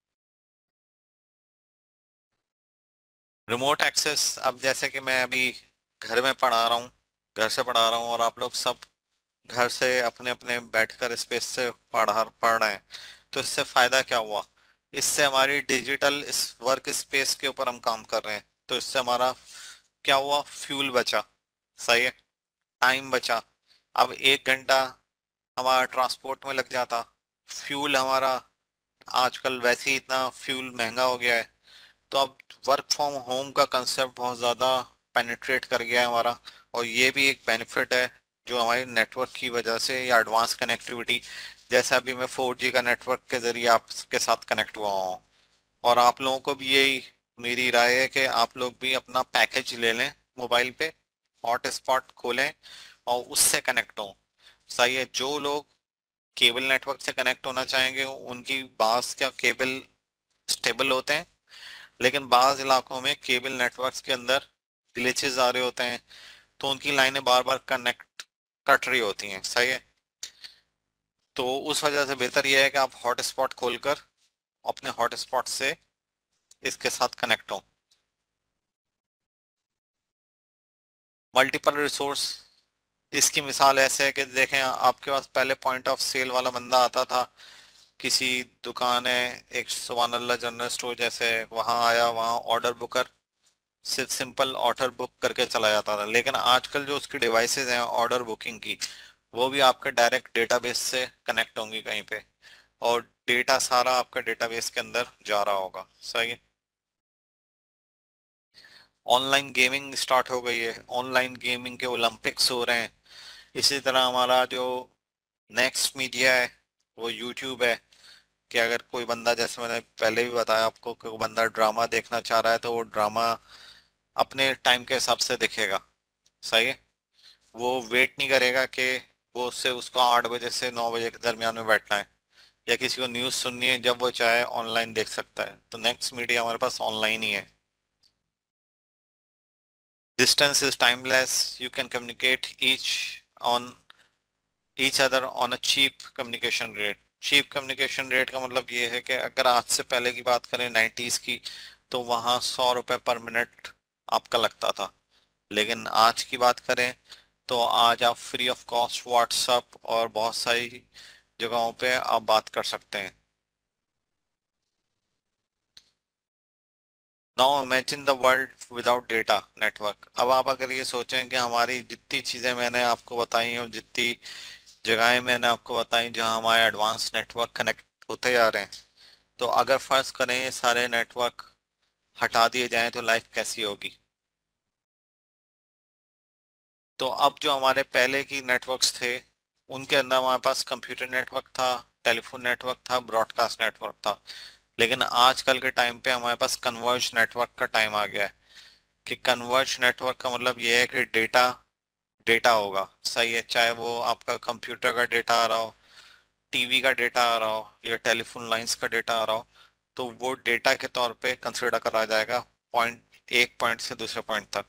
Speaker 1: रिमोट एक्सेस, अब जैसे कि मैं अभी घर में पढ़ा रहा हूँ, घर से पढ़ा रहा हूँ, और आप लोग सब घर से अपने अपने बैठकर स्पेस से पढ़ रहे हैं, तो इससे फायदा क्या हुआ? इससे हमारी डिजिटल इस वर्क स्पेस के ऊपर हम काम कर रहे हैं, तो इससे हमारा क्या हुआ? फ्यूल बचा। सही है, टाइम बचा। अब 1 घंटा हमारा ट्रांसपोर्ट में लग जाता, फ्यूल हमारा, आजकल वैसे ही इतना फ्यूल महंगा हो गया है। तो अब वर्क फ्रॉम होम का कंसेप्ट बहुत ज़्यादा पेनिट्रेट कर गया है हमारा, और ये भी एक बेनिफिट है जो हमारे नेटवर्क की वजह से, या एडवांस कनेक्टिविटी, जैसा अभी मैं 4G का नेटवर्क के जरिए आपके साथ कनेक्ट हुआ हूँ। और आप लोगों को भी यही मेरी राय है कि आप लोग भी अपना पैकेज ले लें मोबाइल पे, हॉटस्पॉट खोलें और उससे कनेक्ट हों। सही है, जो लोग केबल नेटवर्क से कनेक्ट होना चाहेंगे उनकी बास क्या केबल स्टेबल होते हैं, लेकिन बाज इलाकों में केबल नेटवर्क्स के अंदर ग्लिचेस आ रहे होते हैं, तो उनकी लाइनें बार बार कनेक्ट कट रही होती हैं। सही है, तो उस वजह से बेहतर यह है कि आप हॉटस्पॉट खोलकर अपने हॉटस्पॉट से इसके साथ कनेक्ट हो। मल्टीपल रिसोर्स, इसकी मिसाल ऐसे है कि देखें, आपके पास पहले पॉइंट ऑफ सेल वाला बंदा आता था, किसी दुकान है, एक सुभान अल्लाह जनरल स्टोर जैसे, वहां आया, वहां ऑर्डर बुकर सिर्फ सिंपल ऑर्डर बुक करके चला जाता था। लेकिन आजकल जो उसकी डिवाइसेस हैं ऑर्डर बुकिंग की, वो भी आपके डायरेक्ट डेटाबेस से कनेक्ट होंगी कहीं पे, और डेटा सारा आपका डेटाबेस के अंदर जा रहा होगा। सही है। ऑनलाइन गेमिंग स्टार्ट हो गई है, ऑनलाइन गेमिंग के ओलंपिक्स हो रहे हैं। इसी तरह हमारा जो नेक्स्ट मीडिया है वो यूट्यूब है, कि अगर कोई बंदा, जैसे मैंने पहले भी बताया आपको, कि कोई बंदा ड्रामा देखना चाह रहा है तो वो ड्रामा अपने टाइम के हिसाब से देखेगा। सही है, वो वेट नहीं करेगा कि वो उससे उसको 8 बजे से 9 बजे के दरमियान में बैठना है, या किसी को न्यूज़ सुननी है, जब वो चाहे ऑनलाइन देख सकता है। तो नेक्स्ट मीडिया हमारे पास ऑनलाइन ही है। Distance is timeless, you can communicate on each other on a cheap communication rate. Cheap communication rate का मतलब ये है कि अगर आज से पहले की बात करें, 90s की, तो वहाँ 100 रुपये पर मिनट आपका लगता था। लेकिन आज की बात करें तो आज आप फ्री ऑफ कॉस्ट व्हाट्सअप और बहुत सारी जगहों पे आप बात कर सकते हैं। Now imagine the world without data network. अब आप अगर ये सोचें कि हमारी जितनी चीज़ें मैंने आपको बताई और जितनी जगहें मैंने आपको बताई जहां हमारे एडवांस नेटवर्क कनेक्ट होते जा रहे हैं, तो अगर फर्ज करें ये सारे नेटवर्क हटा दिए जाएं तो लाइफ कैसी होगी? तो अब जो हमारे पहले की नेटवर्क्स थे, उनके अंदर हमारे पास कंप्यूटर नेटवर्क था, टेलीफोन नेटवर्क था, ब्रॉडकास्ट नेटवर्क था। लेकिन आजकल के टाइम पे हमारे पास कन्वर्ज नेटवर्क का टाइम आ गया है, कि कन्वर्ज नेटवर्क का मतलब ये है कि डेटा डेटा होगा। सही है, चाहे वो आपका कंप्यूटर का डेटा आ रहा हो, टीवी का डेटा आ रहा हो, या टेलीफोन लाइंस का डेटा आ रहा हो, तो वो डेटा के तौर पे कंसिडर करा जाएगा, पॉइंट एक पॉइंट से दूसरे पॉइंट तक।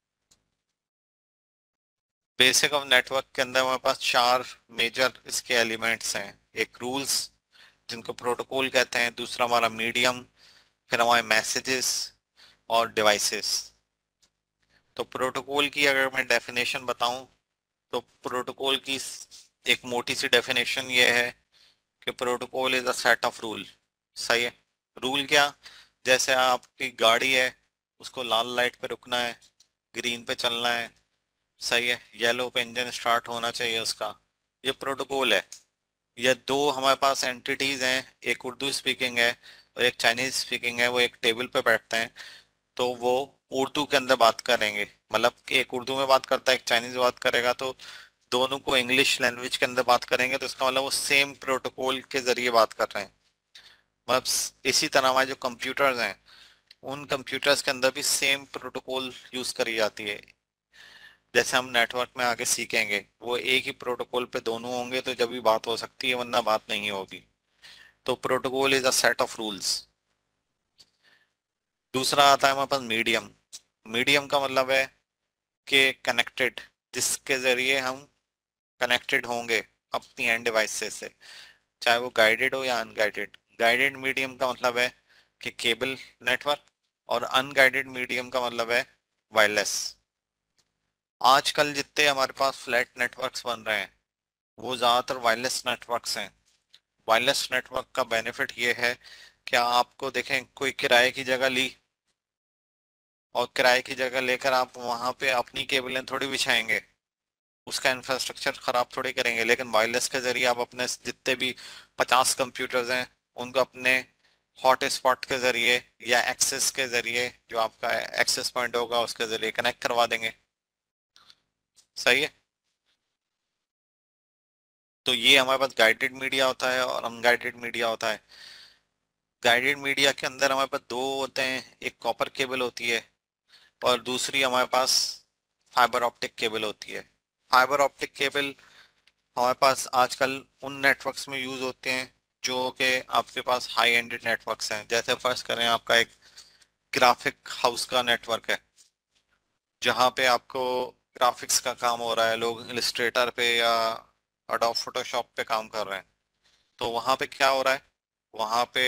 Speaker 1: बेसिक ऑफ नेटवर्क के अंदर हमारे पास 4 मेजर इसके एलिमेंट्स हैं। एक रूल्स, जिनको प्रोटोकॉल कहते हैं, दूसरा हमारा मीडियम, फिर हमारे मैसेजेस और डिवाइसेस। तो प्रोटोकॉल की अगर मैं डेफिनेशन बताऊं, तो प्रोटोकॉल की एक मोटी सी डेफिनेशन ये है कि protocol is a set of rule. सही है, रूल क्या? जैसे आपकी गाड़ी है, उसको लाल लाइट पे रुकना है, ग्रीन पे चलना है। सही है, येलो पे इंजन स्टार्ट होना चाहिए उसका। ये प्रोटोकॉल है। ये दो हमारे पास एंटिटीज हैं, एक उर्दू स्पीकिंग है और एक चाइनीज स्पीकिंग है, वो एक टेबल पे बैठते हैं, तो वो उर्दू के अंदर बात करेंगे। मतलब कि एक उर्दू में बात करता है, एक चाइनीज बात करेगा, तो दोनों को इंग्लिश लैंग्वेज के अंदर बात करेंगे, तो इसका मतलब वो सेम प्रोटोकॉल के जरिए बात कर रहे हैं। मतलब इसी तरह हमारे जो कंप्यूटर्स हैं, उन कंप्यूटर्स के अंदर भी सेम प्रोटोकॉल यूज करी जाती है। जैसे हम नेटवर्क में आगे सीखेंगे, वो एक ही प्रोटोकॉल पे दोनों होंगे तो जब भी बात हो सकती है, वरना बात नहीं होगी। तो protocol is a set of rules. दूसरा आता है हमारे पास मीडियम। मीडियम का मतलब है कि कनेक्टेड, जिसके जरिए हम कनेक्टेड होंगे अपनी एंड डिवाइसेस से। चाहे वो गाइडेड हो या अनगाइडेड। गाइडेड मीडियम का मतलब है कि केबल नेटवर्क, और अनगाइडेड मीडियम का मतलब है वायरलेस। आजकल जितने हमारे पास फ्लैट नेटवर्क्स बन रहे हैं वो ज़्यादातर वायरलेस नेटवर्क्स हैं। वायरलेस नेटवर्क का बेनिफिट ये है कि आपको देखें कोई किराए की जगह ली और किराए की जगह लेकर आप वहां पे अपनी केबलें थोड़ी बिछाएंगे, उसका इंफ्रास्ट्रक्चर खराब थोड़ी करेंगे, लेकिन वायरलेस के जरिए आप अपने जितने भी 50 कंप्यूटर्स हैं उनको अपने हॉट स्पॉट के जरिए या एक्सेस के जरिए, जो आपका एक्सेस पॉइंट होगा उसके जरिए कनेक्ट करवा देंगे। सही है। तो ये हमारे पास गाइडेड मीडिया होता है और अनगाइडेड मीडिया होता है। गाइडेड मीडिया के अंदर हमारे पास दो होते हैं, एक कॉपर केबल होती है और दूसरी हमारे पास फाइबर ऑप्टिक केबल होती है। फाइबर ऑप्टिक केबल हमारे पास आजकल उन नेटवर्क्स में यूज होते हैं जो कि आपके पास हाई एंडेड नेटवर्क्स हैं। जैसे फर्ज करें आपका एक ग्राफिक हाउस का नेटवर्क है जहाँ पे आपको ग्राफिक्स का काम हो रहा है, लोग इलस्ट्रेटर पे या अडोब फोटोशॉप पे काम कर रहे हैं। तो वहाँ पे क्या हो रहा है, वहाँ पे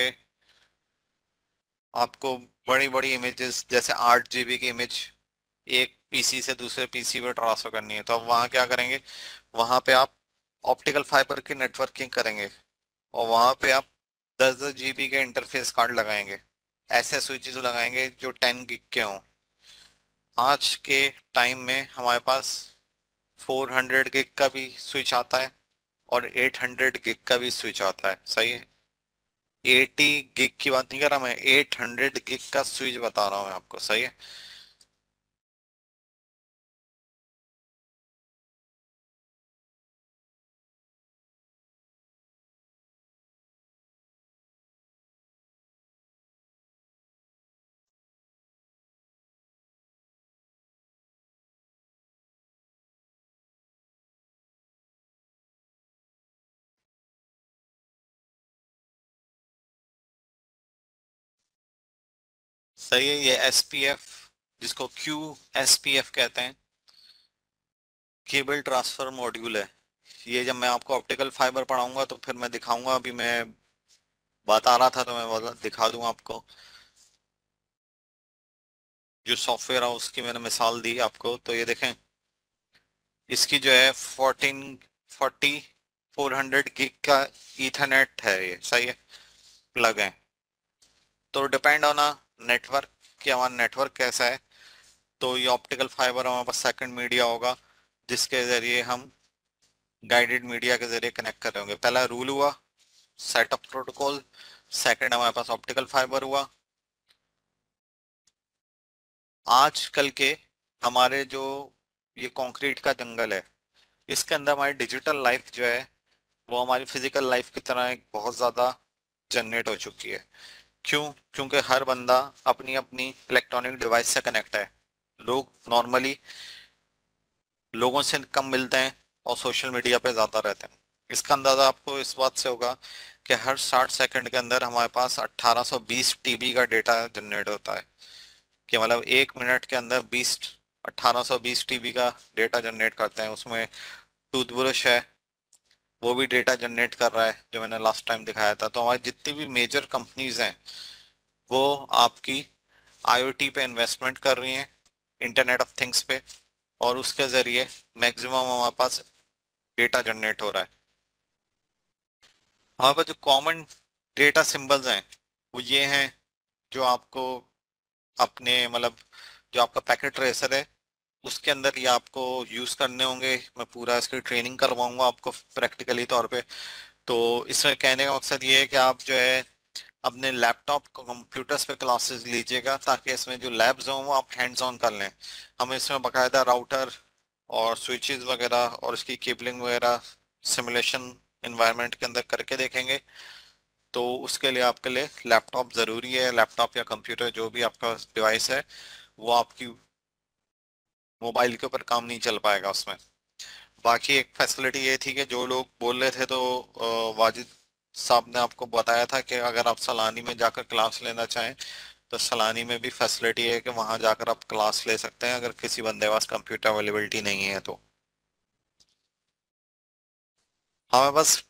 Speaker 1: आपको बड़ी बड़ी इमेजेस जैसे 8 GB की इमेज एक पीसी से दूसरे पीसी पे ट्रांसफर करनी है, तो अब वहाँ क्या करेंगे, वहाँ पे आप ऑप्टिकल फाइबर की नेटवर्किंग करेंगे और वहाँ पे आप 10-10 GB के इंटरफेस कार्ड लगाएंगे। ऐसे स्विचेस लगाएंगे जो 10 GB के हों। आज के टाइम में हमारे पास 400 GB का भी स्विच आता है और 800 GB का भी स्विच आता है। सही है। 80 GB की बात नहीं कर रहा मैं, 800 GB का स्विच बता रहा हूँ मैं आपको। सही है। सही है। ये एसपीएफ, जिसको QSPF कहते हैं, केबल ट्रांसफर मॉड्यूल है। ये जब मैं आपको ऑप्टिकल फाइबर पढ़ाऊंगा तो फिर मैं दिखाऊंगा। अभी मैं बता रहा था तो मैं दिखा दूंगा आपको। जो सॉफ्टवेयर है उसकी मैंने मिसाल दी आपको, तो ये देखें, इसकी जो है 400 GB का ईथरनेट है ये। सही है। प्लग है। तो डिपेंड ऑन नेटवर्क कि हमारा नेटवर्क कैसा है। तो ये ऑप्टिकल फाइबर हमारे पास सेकंड मीडिया होगा जिसके जरिए हम गाइडेड मीडिया के जरिए कनेक्ट कर रहे होंगे। पहला रूल हुआ सेटअप प्रोटोकॉल, सेकंड हमारे पास ऑप्टिकल फाइबर हुआ। आजकल के हमारे जो ये कंक्रीट का जंगल है, इसके अंदर हमारी डिजिटल लाइफ जो है वो हमारी फिजिकल लाइफ की तरह एक बहुत ज़्यादा जनरेट हो चुकी है। क्यों? क्योंकि हर बंदा अपनी अपनी इलेक्ट्रॉनिक डिवाइस से कनेक्ट है। लोग नॉर्मली लोगों से कम मिलते हैं और सोशल मीडिया पे ज़्यादा रहते हैं। इसका अंदाज़ा आपको इस बात से होगा कि हर 60 सेकंड के अंदर हमारे पास 1820 TB का डेटा जनरेट होता है। कि मतलब 1 मिनट के अंदर 1820 TB का डेटा जनरेट करते हैं। उसमें टूथब्रश है वो भी डेटा जनरेट कर रहा है जो मैंने लास्ट टाइम दिखाया था। तो हमारी जितनी भी मेजर कंपनीज हैं वो आपकी IoT पे इन्वेस्टमेंट कर रही हैं, इंटरनेट ऑफ थिंग्स पे, और उसके जरिए मैक्सिमम हमारे पास डेटा जनरेट हो रहा है। हमारे पास जो कॉमन डेटा सिंबल्स हैं वो ये हैं, जो आपको अपने मतलब जो आपका पैकेट ट्रेसर है उसके अंदर ये आपको यूज करने होंगे। मैं पूरा इसकी ट्रेनिंग करवाऊंगा आपको प्रैक्टिकली तौर पे। तो इसमें कहने का मकसद ये है कि आप जो है अपने लैपटॉप कंप्यूटर्स पे क्लासेस लीजिएगा ताकि इसमें जो लैब्स हों वो आप हैंड्स ऑन कर लें। हम इसमें बकायदा राउटर और स्विचेस वगैरह और इसकी केबलिंग वगैरह सिमुलेशन इन्वायरमेंट के अंदर करके देखेंगे। तो उसके लिए आपके लिए लैपटॉप ज़रूरी है। लैपटॉप या कंप्यूटर जो भी आपका डिवाइस है वो आपकी मोबाइल के ऊपर काम नहीं चल पाएगा उसमें। बाकी एक फैसिलिटी ये थी कि जो लोग बोल रहे थे, तो वाजिद साहब ने आपको बताया था कि अगर आप सलानी में जाकर क्लास लेना चाहें तो सलानी में भी फैसिलिटी है कि वहां जाकर आप क्लास ले सकते हैं अगर किसी बंदे के पास कंप्यूटर अवेलेबिलिटी नहीं है तो। हमें बस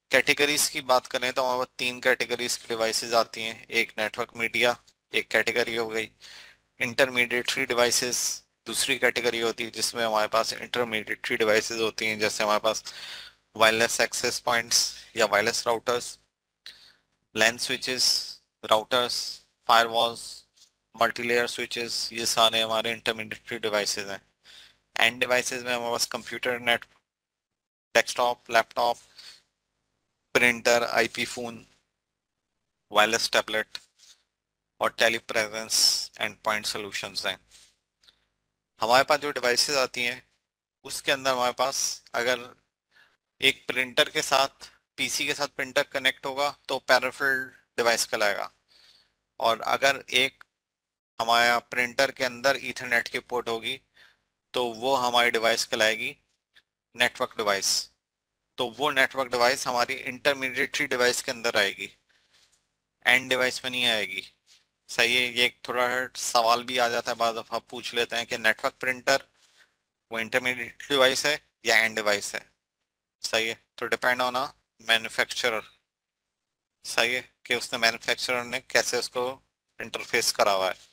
Speaker 1: कैटेगरीज की बात करें तो हमारे पास 3 कैटेगरीज की डिवाइसेस आती हैं। एक नेटवर्क मीडिया एक कैटेगरी हो गई, इंटरमीडिएटरी डिवाइसेस दूसरी कैटेगरी होती है, जिसमें हमारे पास इंटरमीडिएटरी डिवाइसेस होती हैं, जैसे हमारे पास वायरलेस एक्सेस पॉइंट्स या wireless routers, LAN switches, routers, firewalls, multilayer switches, ये सारे हमारे इंटरमीडिएटरी डिवाइसेस हैं। एंड डिवाइसेस में हमारे पास computer, net, desktop, laptop, printer, IP phone, wireless tablet और telepresence end point solutions हैं। हमारे पास जो डिवाइसेस आती हैं उसके अंदर हमारे पास अगर एक प्रिंटर के साथ पीसी के साथ प्रिंटर कनेक्ट होगा तो पैराफेरल डिवाइस कहलाएगा, और अगर एक हमारा प्रिंटर के अंदर ईथरनेट की पोर्ट होगी तो वो हमारी डिवाइस कहलाएगी नेटवर्क डिवाइस। तो वो नेटवर्क डिवाइस हमारी इंटरमीडिएटरी डिवाइस के अंदर आएगी, एंड डिवाइस में नहीं आएगी। सही है। ये एक थोड़ा सवाल भी आ जाता है, बाद दफा पूछ लेते हैं कि नेटवर्क प्रिंटर वो इंटरमीडिएट डिवाइस है या एंड डिवाइस है। सही है। तो डिपेंड ऑन अ मैन्युफैक्चरर। सही है कि उसने मैन्युफैक्चरर ने कैसे उसको इंटरफेस करा हुआ है।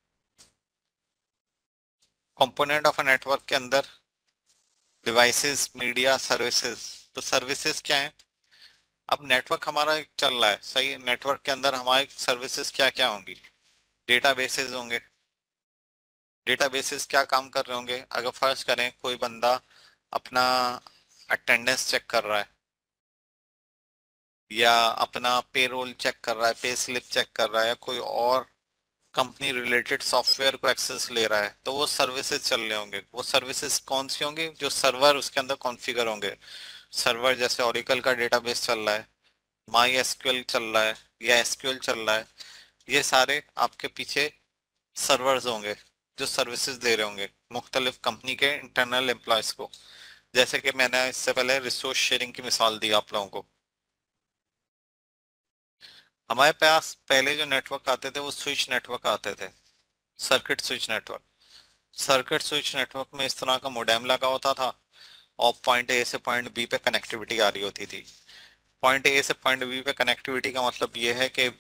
Speaker 1: कंपोनेंट ऑफ अ नेटवर्क के अंदर डिवाइसेस, मीडिया, सर्विसेज। तो सर्विसेज क्या है? अब नेटवर्क हमारा एक चल रहा है, सही है। नेटवर्क के अंदर हमारे सर्विसेज क्या क्या होंगी? डेटाबेसेस होंगे। डेटाबेसेस क्या काम कर रहे होंगे? अगर फर्ज करें कोई बंदा अपना अटेंडेंस चेक कर रहा है या अपना पेरोल चेक कर रहा है, पे स्लिप चेक कर रहा है, या कोई और कंपनी रिलेटेड सॉफ्टवेयर को एक्सेस ले रहा है, तो वो सर्विसेज चल रहे होंगे। वो सर्विसेज कौन सी होंगी? जो सर्वर उसके अंदर कॉन्फ़िगर होंगे। सर्वर जैसे ओरेकल का डेटाबेस चल रहा है, माई एसक्यूएल चल रहा है या एसक्यूएल चल रहा है, ये सारे आपके पीछे सर्वर्स होंगे जो सर्विसेज दे रहे होंगे मुख्तलिफ कंपनी के इंटरनल एम्प्लॉयज को। जैसे कि मैंने इससे पहले रिसोर्स शेयरिंग की मिसाल दी आप लोगों को। हमारे पास पहले जो नेटवर्क आते थे वो स्विच नेटवर्क आते थे, circuit switch network. Circuit switch network में इस तरह का मोडेम लगा होता था और पॉइंट ए से पॉइंट बी पे कनेक्टिविटी आ रही होती थी। पॉइंट ए से पॉइंट बी पे कनेक्टिविटी का मतलब ये है कि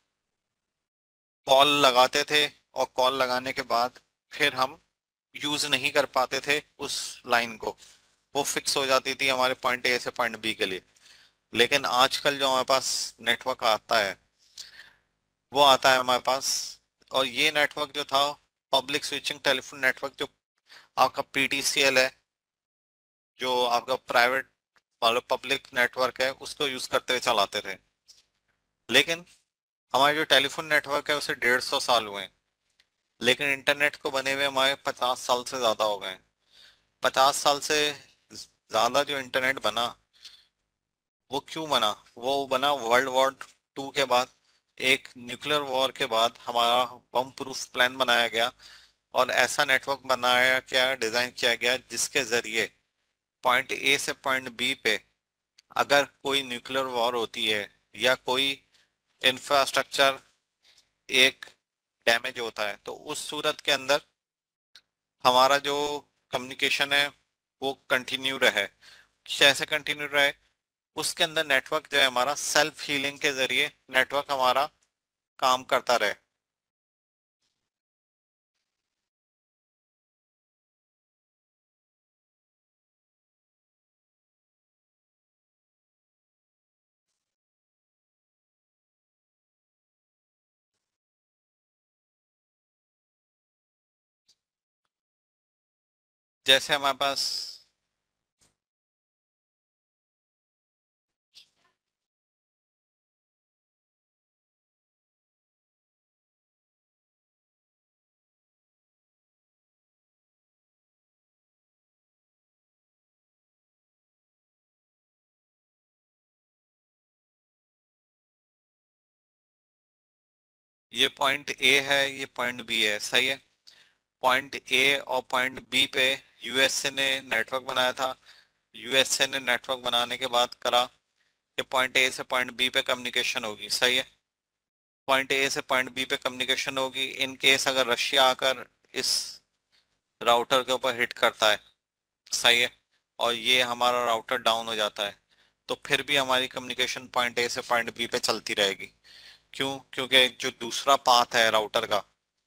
Speaker 1: कॉल लगाते थे और कॉल लगाने के बाद फिर हम यूज नहीं कर पाते थे उस लाइन को, वो फिक्स हो जाती थी हमारे पॉइंट ए से पॉइंट बी के लिए। लेकिन आजकल जो हमारे पास नेटवर्क आता है वो आता है हमारे पास, और ये नेटवर्क जो था पब्लिक स्विचिंग टेलीफोन नेटवर्क, जो आपका पीटीसीएल है, जो आपका प्राइवेट मतलब पब्लिक नेटवर्क है, उसको यूज करते हुए चलाते थे। लेकिन हमारे जो टेलीफोन नेटवर्क है उसे 150 साल हुए हैं, लेकिन इंटरनेट को बने हुए हमारे 50 साल से ज्यादा हो गए हैं। 50 साल से ज्यादा जो इंटरनेट बना वो क्यों बना? वो बना वर्ल्ड वॉर टू के बाद, एक न्यूक्लियर वॉर के बाद हमारा बम प्रूफ प्लान बनाया गया और ऐसा नेटवर्क बनाया गया, डिजाइन किया गया जिसके जरिए पॉइंट ए से पॉइंट बी पे अगर कोई न्यूक्लियर वॉर होती है या कोई इंफ्रास्ट्रक्चर एक डैमेज होता है तो उस सूरत के अंदर हमारा जो कम्युनिकेशन है वो कंटिन्यू रहे। कैसे कंटिन्यू रहे? उसके अंदर नेटवर्क जो है हमारा सेल्फ हीलिंग के जरिए नेटवर्क हमारा काम करता रहे। जैसे हमारे पास ये पॉइंट ए है, ये पॉइंट बी है, सही है। पॉइंट ए और पॉइंट बी पे यूएसए ने नेटवर्क बनाया था। यूएसए ने नेटवर्क बनाने के बाद करा कि पॉइंट ए से पॉइंट बी पे कम्युनिकेशन होगी, सही है। पॉइंट ए से पॉइंट बी पे कम्युनिकेशन होगी इन केस अगर रशिया आकर इस राउटर के ऊपर हिट करता है, सही है, और ये हमारा राउटर डाउन हो जाता है, तो फिर भी हमारी कम्युनिकेशन पॉइंट ए से पॉइंट बी पे चलती रहेगी। क्यों? क्योंकि जो दूसरा पाथ है राउटर का,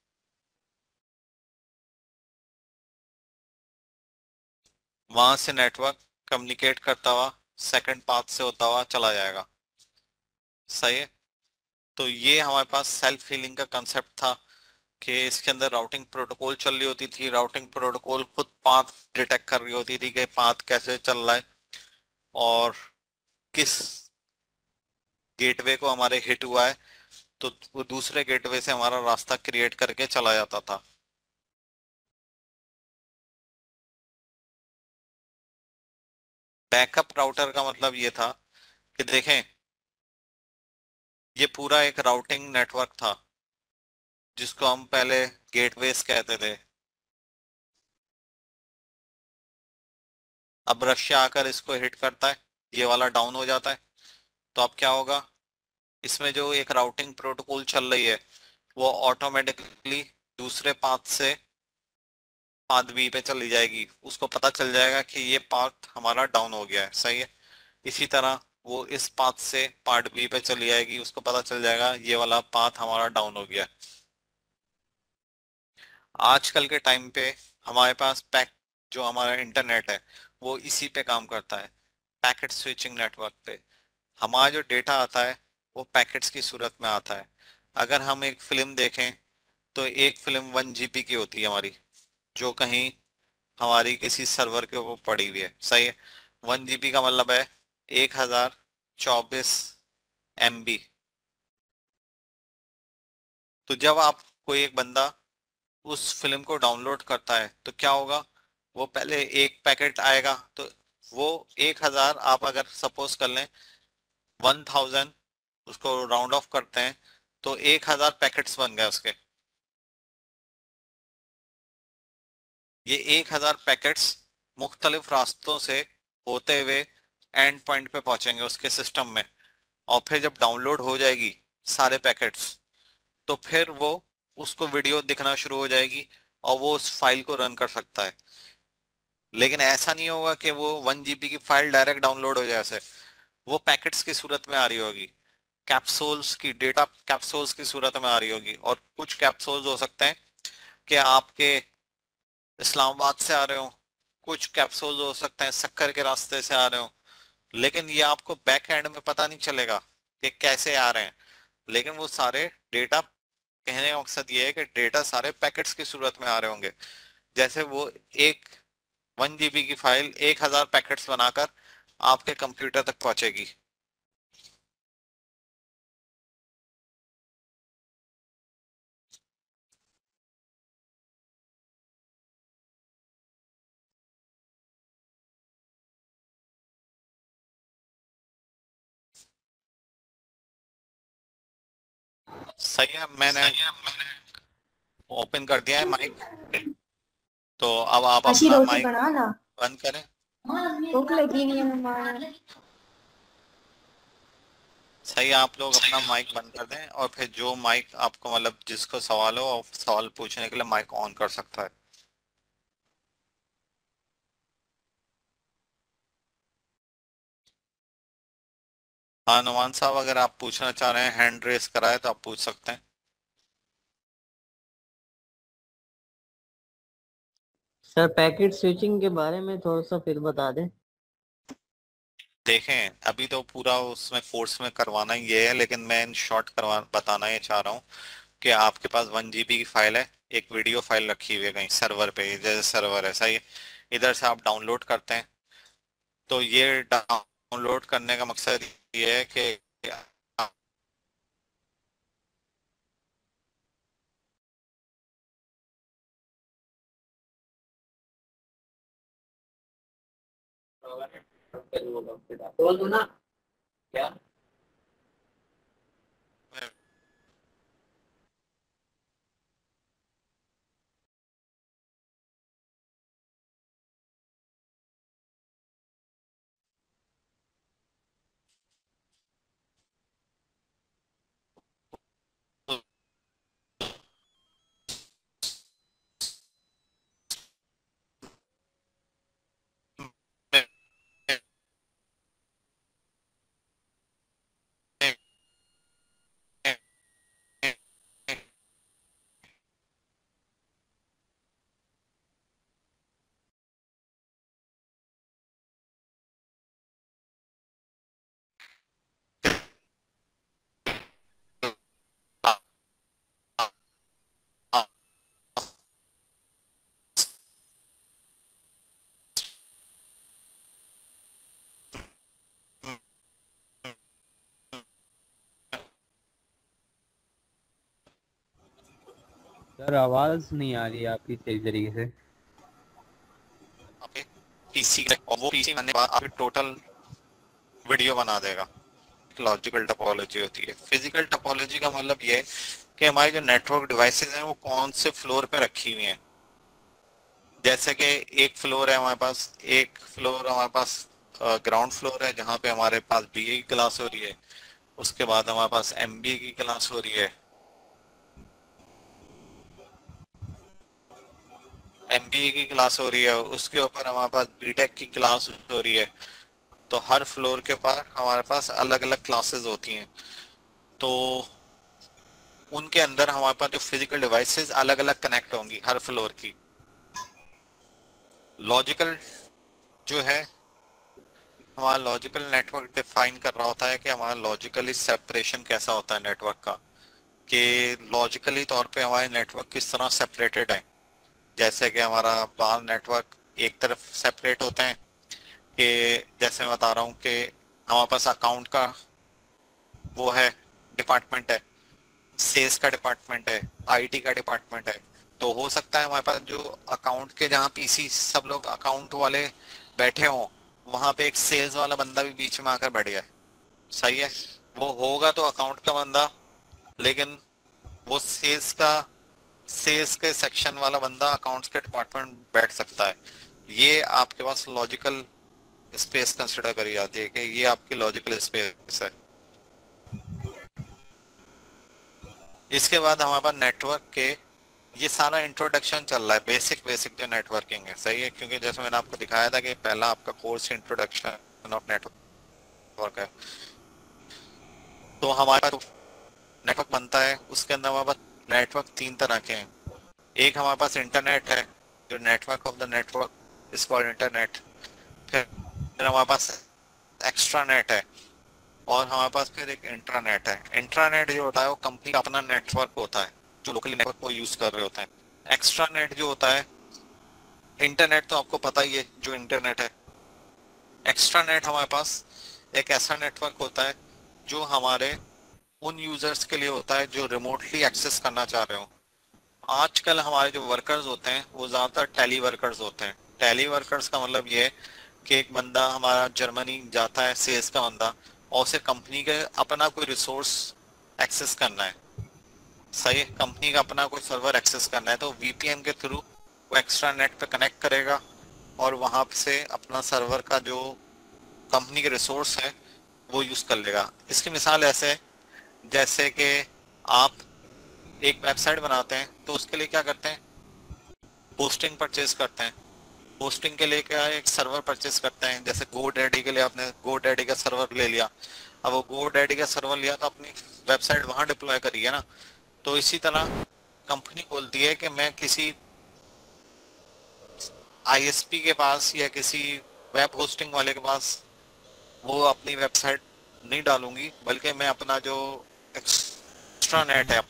Speaker 1: वहां से नेटवर्क कम्युनिकेट करता हुआ सेकंड पाथ से होता हुआ चला जाएगा। सही है। तो ये हमारे पास सेल्फ हीलिंग का कंसेप्ट था कि इसके अंदर राउटिंग प्रोटोकॉल चल रही होती थी। राउटिंग प्रोटोकॉल खुद पाथ डिटेक्ट कर रही होती थी कि पाथ कैसे चल रहा है और किस गेटवे को हमारे हिट हुआ है, तो वो दूसरे गेटवे से हमारा रास्ता क्रिएट करके चला जाता था। बैकअप राउटर का मतलब ये था कि देखें, ये पूरा एक राउटिंग नेटवर्क था जिसको हम पहले गेटवेज कहते थे। अब रशिया आकर इसको हिट करता है, ये वाला डाउन हो जाता है। तो अब क्या होगा, इसमें जो एक राउटिंग प्रोटोकॉल चल रही है वो ऑटोमेटिकली दूसरे पाथ से पाथ बी पे चली जाएगी। उसको पता चल जाएगा कि ये पाथ हमारा डाउन हो गया है। सही है। इसी तरह वो इस पाथ से पार्ट बी पे चली जाएगी, उसको पता चल जाएगा ये वाला पाथ हमारा डाउन हो गया है। आजकल के टाइम पे हमारे पास पैक जो हमारा इंटरनेट है वो इसी पे काम करता है, पैकेट स्विचिंग नेटवर्क पे। हमारा जो डेटा आता है वो पैकेट्स की सूरत में आता है। अगर हम एक फिल्म देखें तो एक फिल्म 1 GB की होती है हमारी, जो कहीं हमारी किसी सर्वर के ऊपर पड़ी हुई है। सही है। 1 GB का मतलब है 1024 MB। तो जब आप कोई एक बंदा उस फिल्म को डाउनलोड करता है तो क्या होगा, वो पहले एक पैकेट आएगा, तो वो 1000, आप अगर सपोज कर लें 1000, उसको राउंड ऑफ करते हैं तो 1000 पैकेट्स बन गए उसके। ये 1000 पैकेट्स मुख्तलिफ रास्तों से होते हुए एंड पॉइंट पे पहुंचेंगे उसके सिस्टम में। और फिर जब डाउनलोड हो जाएगी सारे पैकेट्स, तो फिर वो उसको वीडियो दिखना शुरू हो जाएगी और वो उस फाइल को रन कर सकता है। लेकिन ऐसा नहीं होगा कि वो 1 GB की फाइल डायरेक्ट डाउनलोड हो जाए ऐसे, वो पैकेट्स की सूरत में आ रही होगी, कैप्सूल्स की, डेटा कैप्सूल्स की सूरत में आ रही होगी। और कुछ कैप्सूल्स हो सकते हैं कि आपके इस्लामाबाद से आ रहे हो, कुछ कैप्सूल्स हो सकते हैं सक्कर के रास्ते से आ रहे हो, लेकिन ये आपको बैक एंड में पता नहीं चलेगा कि कैसे आ रहे हैं। लेकिन वो सारे डेटा, कहने का मकसद ये है कि डेटा सारे पैकेट्स की सूरत में आ रहे होंगे। जैसे वो एक 1 GB की फाइल 1000 पैकेट्स बनाकर आपके कंप्यूटर तक पहुंचेगी। सही है। मैंने ओपन कर दिया है माइक, तो अब आप
Speaker 4: अच्छी
Speaker 1: अपना
Speaker 4: रोटी
Speaker 1: माइक
Speaker 4: बना ना,
Speaker 1: बंद करें।
Speaker 4: भूख लगी नहीं है मम्मा।
Speaker 1: सही है, आप लोग अपना माइक बंद कर दें और फिर जो माइक आपको, मतलब जिसको सवाल हो और सवाल पूछने के लिए माइक ऑन कर सकता है। हाँ नुमान साहब, अगर आप पूछना चाह रहे हैं, हैंड रेस कराए तो आप पूछ सकते हैं।
Speaker 5: सर पैकेट स्विचिंग के बारे में थोड़ा सा फिर बता दें।
Speaker 1: देखें, अभी तो पूरा उसमें कोर्स में करवाना ही ये है, लेकिन मैं इन शॉर्ट करवा बताना ये चाह रहा हूँ कि आपके पास 1 GB की फाइल है, एक वीडियो फाइल रखी हुई है कहीं सर्वर पे, जैसे सर्वर है सही है, इधर से आप डाउनलोड करते हैं। तो ये डाउनलोड करने का मकसद ये है कि
Speaker 5: बोल दो ना क्या।
Speaker 6: सर आवाज नहीं आ रही है आपकी सही तरीके से।
Speaker 1: ओके, पीसी और वो पीसी बनने के बाद आपकी टोटल वीडियो बना देगा। लॉजिकल टोपोलॉजी होती है। फिजिकल टोपोलॉजी का मतलब ये है कि हमारी जो नेटवर्क डिवाइसेस हैं वो कौन से फ्लोर पे रखी हुई हैं। जैसे कि एक फ्लोर है हमारे पास, एक फ्लोर हमारे पास ग्राउंड फ्लोर है जहाँ पे हमारे पास बीए की क्लास हो रही है, उसके बाद हमारे पास एमबीए की क्लास हो रही है, एमबीए की क्लास हो रही है, उसके ऊपर हमारे पास बीटेक की क्लास हो रही है। तो हर फ्लोर के पास हमारे पास अलग अलग क्लासेस होती हैं। तो उनके अंदर हमारे पास जो फिजिकल डिवाइसेस अलग अलग कनेक्ट होंगी हर फ्लोर की। लॉजिकल जो है हमारा लॉजिकल नेटवर्क डिफाइन कर रहा होता है कि हमारा लॉजिकली सेपरेशन कैसा होता है नेटवर्क का, कि लॉजिकली तौर पे हमारे नेटवर्क किस तरह सेपरेटेड है। जैसे कि हमारा बाहर नेटवर्क एक तरफ सेपरेट होते हैं कि जैसे मैं बता रहा हूँ कि हमारे पास अकाउंट का वो है डिपार्टमेंट है, सेल्स का डिपार्टमेंट है, आईटी का डिपार्टमेंट है। तो हो सकता है हमारे पास जो अकाउंट के जहाँ पीसी सब लोग अकाउंट वाले बैठे हों, वहां पे एक सेल्स वाला बंदा भी बीच में आकर बैठ गया। सही है, वो होगा तो अकाउंट का बंदा, लेकिन वो सेल्स के सेक्शन वाला बंदा अकाउंट्स के डिपार्टमेंट बैठ सकता है। ये आपके पास लॉजिकल स्पेस कंसिडर करी जाती है कि ये आपकी लॉजिकल स्पेस है। इसके बाद हमारे पास नेटवर्क के ये सारा इंट्रोडक्शन चल रहा है, बेसिक जो नेटवर्किंग है। सही है, क्योंकि जैसे मैंने आपको दिखाया था कि पहला आपका कोर्स इंट्रोडक्शन ऑफ नेटवर्क है। तो हमारे पास नेटवर्क बनता है, उसके अंदर हमारे पास नेटवर्क 3 तरह के हैं। एक हमारे पास इंटरनेट है, जो network of the network is called internet. फिर हमारे पास एक्स्ट्रा नेट है, और हमारे पास फिर एक इंट्रानेट है। इंट्रानेट जो होता है वो कंपनी का अपना नेटवर्क होता है जो लोकली नेटवर्क को यूज कर रहे होते हैं। एक्स्ट्रा नेट जो होता है, इंटरनेट तो आपको पता ही है जो इंटरनेट है। एक्स्ट्रा नेट हमारे पास एक ऐसा नेटवर्क होता है जो हमारे उन यूजर्स के लिए होता है जो रिमोटली एक्सेस करना चाह रहे हो। आजकल हमारे जो वर्कर्स होते हैं वो ज्यादातर टेली वर्कर्स होते हैं। टेली वर्कर्स का मतलब ये है कि एक बंदा हमारा जर्मनी जाता है, सेल्स का बंदा, और उसे कंपनी के अपना कोई रिसोर्स एक्सेस करना है। सही है, कंपनी का अपना कोई सर्वर एक्सेस करना है, तो वीपीएन के थ्रू वो एक्स्ट्रा नेट पे कनेक्ट करेगा और वहां से अपना सर्वर का जो कंपनी के रिसोर्स है वो यूज कर लेगा। इसकी मिसाल ऐसे है जैसे कि आप एक वेबसाइट बनाते हैं तो उसके लिए क्या करते हैं, होस्टिंग परचेज करते हैं। होस्टिंग के लिए क्या है, एक सर्वर परचेज करते हैं। जैसे GoDaddy के लिए आपने GoDaddy का सर्वर ले लिया, अब वो GoDaddy का सर्वर लिया तो अपनी वेबसाइट वहां डिप्लॉय करिए ना। तो इसी तरह कंपनी बोलती है कि मैं किसी आईएसपी के पास या किसी वेब होस्टिंग वाले के पास वो अपनी वेबसाइट नहीं डालूंगी, बल्कि मैं अपना जो एक्स्ट्रा नेट है,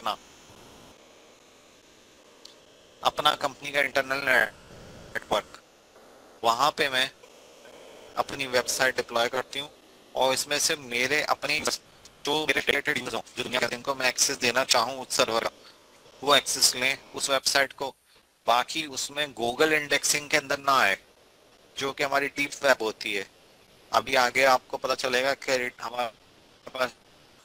Speaker 1: अपना कंपनी का इंटरनल नेटवर्क, वहां पे मैं अपनी वेबसाइट डिप्लॉय करती हूँ। और इसमें से मेरे अपने जो मेरे डेडिकेटेड यूजर जो दुनिया के जिनको मैं एक्सेस देना चाहूँ उस सर्वर का, वो एक्सेस लें उस वेबसाइट को। बाकी उसमें गूगल इंडेक्सिंग के अंदर ना आए, जो कि हमारी डीप वेब होती है। अभी आगे आपको पता चलेगा कि हमारे पास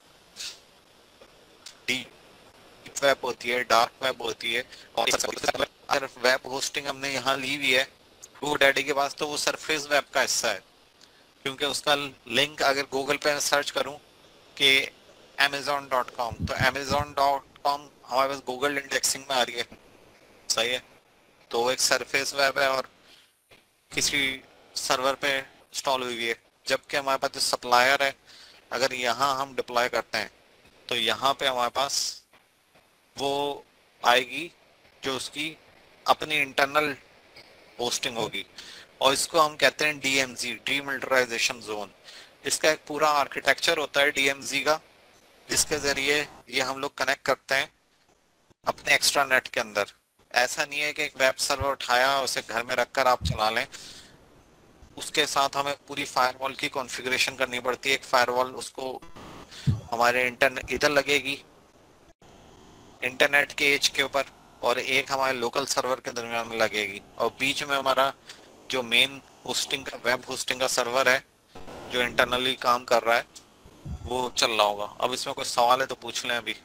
Speaker 1: डीप वेब होती है, डार्क वेब होती है। और अगर वेब होस्टिंग हमने यहाँ ली हुई है GoDaddy के पास, तो वो सरफेस वेब का हिस्सा है, क्योंकि उसका लिंक अगर गूगल पे सर्च करूं कि amazon.com, तो amazon.com हमारे पास गूगल इंडेक्सिंग में आ रही है। सही है, तो वो एक सरफेस वेब है और किसी सर्वर पे इंस्टॉल हुई है। जबकि हमारे पास जो सप्लायर है, अगर यहाँ हम डिप्लॉय करते हैं तो यहाँ पे हमारे पास वो आएगी जो उसकी अपनी इंटरनल होस्टिंग होगी, और इसको हम कहते हैं DMZ, डीमिलिटराइजेशन जोन। इसका एक पूरा आर्किटेक्चर होता है DMZ का, जिसके जरिए ये हम लोग कनेक्ट करते हैं अपने एक्स्ट्रा नेट के अंदर। ऐसा नहीं है कि एक वेब सर्वर उठाया उसे घर में रखकर आप चला लें, उसके साथ हमें पूरी फायरवॉल की कॉन्फ़िगरेशन करनी पड़ती है। एक फायरवॉल उसको हमारे इंटरनेट इधर लगेगी इंटरनेट के एज के ऊपर, और एक हमारे लोकल सर्वर के दरमियान में लगेगी, और बीच में हमारा जो मेन होस्टिंग का, वेब होस्टिंग का सर्वर है जो इंटरनली काम कर रहा है, वो चल रहा होगा। अब इसमें कोई सवाल है तो पूछ लें अभी।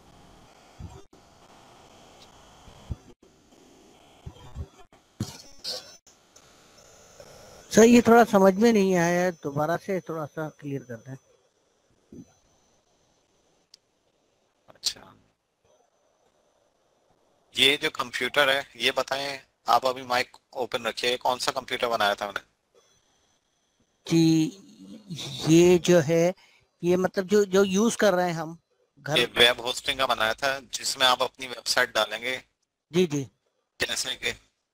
Speaker 7: सर ये थोड़ा समझ में नहीं आया है, दोबारा से थोड़ा सा क्लियर कर दें।
Speaker 1: अच्छा, ये जो कंप्यूटर है, ये बताएं, आप अभी माइक ओपन रखिए, कौन सा कंप्यूटर बनाया था मैंने?
Speaker 7: जी ये जो है, ये मतलब जो जो यूज कर रहे हैं हम घर।
Speaker 1: ये वेब होस्टिंग का बनाया था जिसमें आप अपनी वेबसाइट डालेंगे।
Speaker 7: जी जी।
Speaker 1: जैसे कि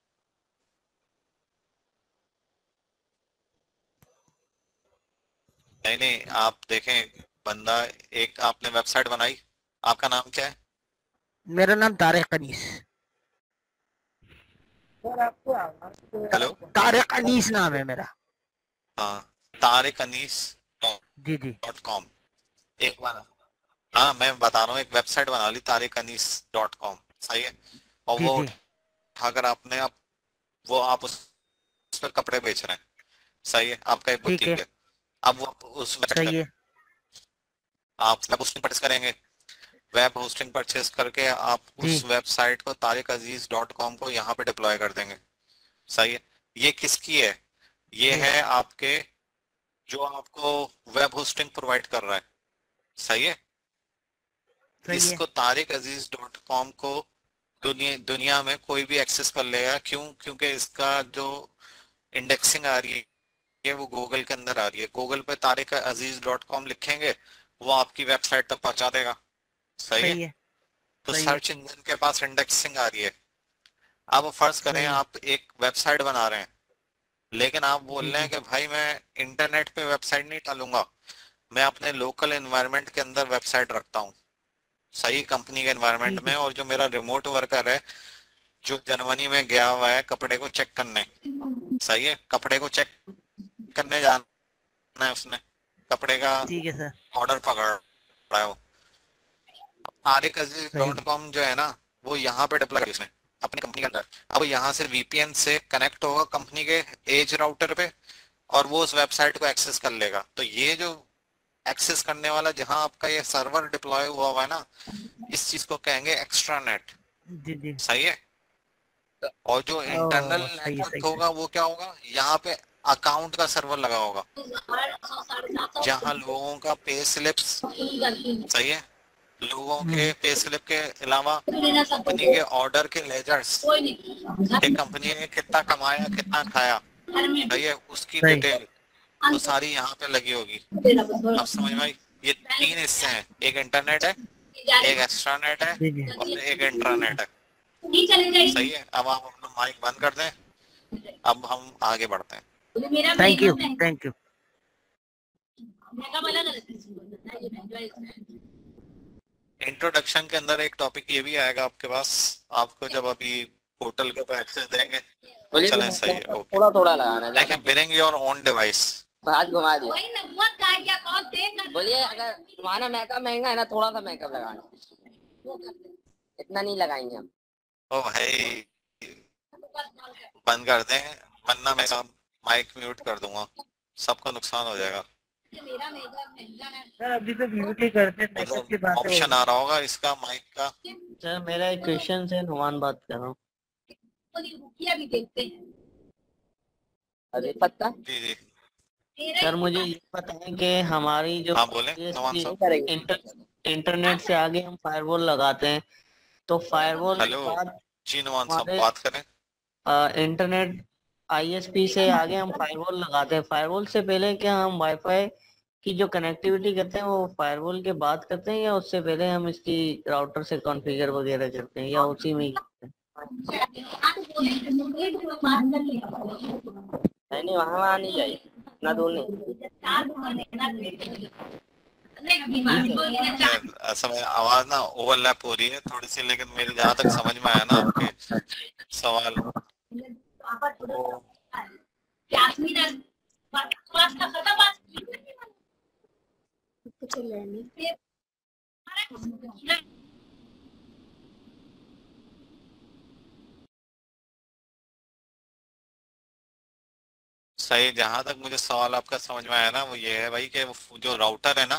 Speaker 1: नहीं नहीं, आप देखें, बंदा, एक आपने वेबसाइट बनाई, आपका नाम क्या है?
Speaker 7: मेरा नाम तारिक अनीस।
Speaker 1: हेलो,
Speaker 7: तारिक अनीस नाम है मेरा।
Speaker 1: हाँ, तारिक अनीस
Speaker 7: जी जी।
Speaker 1: .com। एक बार, हाँ मैं बता रहा हूँ, एक वेबसाइट बना ली tariqanis.com, सही है। और
Speaker 7: जी
Speaker 1: वो
Speaker 7: जी।
Speaker 1: उठाकर आपने, आप वो आप उस पर कपड़े बेच रहे हैं, सही है, आपका एक
Speaker 7: ठीक है।
Speaker 1: बुटीक है। अब वो उस वेबसाइट
Speaker 7: सही
Speaker 1: का
Speaker 7: है।
Speaker 1: आप वेब होस्टिंग परचेस करेंगे। वेब होस्टिंग परचेस करके आप
Speaker 7: जी
Speaker 1: उस वेबसाइट को tariqaziz.com को यहाँ पे डिप्लॉय कर देंगे, सही है। ये किसकी है? ये
Speaker 7: जी।
Speaker 1: है आपके, जो आपको वेब होस्टिंग प्रोवाइड कर रहा है, सही है।
Speaker 7: सही है।
Speaker 1: इसको tariqaziz.com को दुनिया में कोई भी एक्सेस कर लेगा, क्यों? क्योंकि इसका जो इंडेक्सिंग आ रही है वो गूगल के अंदर आ रही है। गूगल पे tariqaziz.com लिखेंगे, वो आपकी वेबसाइट तक पहुंचा देगा, सही है।
Speaker 7: सही है।
Speaker 1: तो
Speaker 7: सही है।
Speaker 1: सर्च इंजन के पास इंडेक्सिंग आ रही है। अब फर्ज करें
Speaker 7: सही है।
Speaker 1: आप एक वेबसाइट बना रहे हैं, लेकिन आप बोल
Speaker 7: जी
Speaker 1: रहे हैं
Speaker 7: जी।
Speaker 1: कि भाई मैं इंटरनेट पे वेबसाइट नहीं डालूंगा, मैं अपने लोकल एनवायरनमेंट के अंदर वेबसाइट रखता हूँ, सही, कंपनी के एनवायरनमेंट
Speaker 7: ठीक
Speaker 1: में।
Speaker 7: है।
Speaker 1: और जो मेरा रिमोट वर्कर है जो जर्मनी में गया हुआ है कपड़े को चेक करने, सही है, कपड़े को चेक करने जाना है उसने, कपड़े का
Speaker 7: ठीक है सर।
Speaker 1: ऑर्डर पकड़ रहा है वो, तारिक अजीज
Speaker 7: सही
Speaker 1: डॉट
Speaker 7: है।
Speaker 1: कॉम जो है ना, वो यहाँ पे डिप्लॉय उसने अपनी कंपनी के अंदर। अब यहाँ से वीपीएन से कनेक्ट होगा कंपनी के एज राउटर पे, और वो उस वेबसाइट को एक्सेस कर लेगा। तो ये जो एक्सेस करने वाला जहां आपका ये सर्वर डिप्लॉय हुआ हुआ है ना, इस चीज को कहेंगे एक्स्ट्रा नेट,
Speaker 7: जी जी।
Speaker 1: सही है। और जो इंटरनल
Speaker 7: ओ सही है।
Speaker 1: नेटवर्क
Speaker 7: सही
Speaker 1: होगा वो क्या होगा, यहाँ पे अकाउंट का सर्वर लगा होगा, जहाँ लोगों का पे स्लिप्स, सही है, लोगों के पे स्लिप के अलावा कंपनी के ऑर्डर के लेजर्स, एक कंपनी ने कितना कमाया कितना खाया, सही है, उसकी
Speaker 7: सही।
Speaker 1: डिटेल तो सारी यहाँ पे लगी होगी। अब समझ में आई? ये तीन हिस्से हैं, एक इंटरनेट है, एक एक्स्ट्रा नेट है,
Speaker 7: जी जी।
Speaker 1: और एक इंट्रानेट है, सही है। अब आप अपना माइक बंद कर दें, अब हम आगे बढ़ते हैं।
Speaker 7: Thank you. Thank you.
Speaker 1: Introduction के अंदर एक टॉपिक ये भी आएगा आपके पास, आपको जब अभी पोर्टल के ऊपर एक्सेस देंगे। चलें, सही है, ओके।
Speaker 5: थोड़ा थोड़ा लगाना है।
Speaker 1: देखिए, बिलिंग योर ओन डिवाइस,
Speaker 5: हाथ घुमा दिया। बोलिए, अगर तुम्हारा मेकअप महंगा है ना, थोड़ा सा मेकअप लगाना, इतना नहीं लगाएंगे हम।
Speaker 1: ओ भाई बंद कर दें, वरना मैं माइक म्यूट कर दूंगा, सबका नुकसान हो जाएगा।
Speaker 7: सर अभी तो म्यूट ही करते, मेकअप की बात है।
Speaker 1: ऑप्शन आ रहा होगा इसका माइक का।
Speaker 5: सर मेरा एक क्वेश्चन है, नुमान बात कर रहा हूँ। अरे पत्ता।
Speaker 1: जी जी,
Speaker 5: सर मुझे ये पता है कि हमारी जो
Speaker 1: हाँ बोले नुमान साहब।
Speaker 5: इंटरनेट से आगे हम फायरवॉल लगाते हैं, तो फायरवॉल के
Speaker 1: हेलो
Speaker 5: बाद
Speaker 1: जी, नुमान साहब
Speaker 5: हमारे
Speaker 1: बात करें।
Speaker 5: इंटरनेट आईएसपी से आगे हम फायरवॉल लगाते हैं। फायरवॉल से पहले क्या हम वाईफाई की जो कनेक्टिविटी करते हैं वो फायरवॉल के बाद करते हैं, या उससे पहले हम इसकी राउटर से कॉन्फ़िगर वगैरह करते हैं, या उसी में ही करते हैं? नहीं, वहाँ नहीं जाइए, इतना दूर नहीं।
Speaker 1: ऐसा में आवाज ना ओवरलैप हो रही है थोड़ी सी, लेकिन मेरी जहाँ तक समझ में आया ना आपके सवाल, वो सही, जहां तक मुझे सवाल आपका समझ में आया ना वो ये है भाई कि वो जो राउटर है ना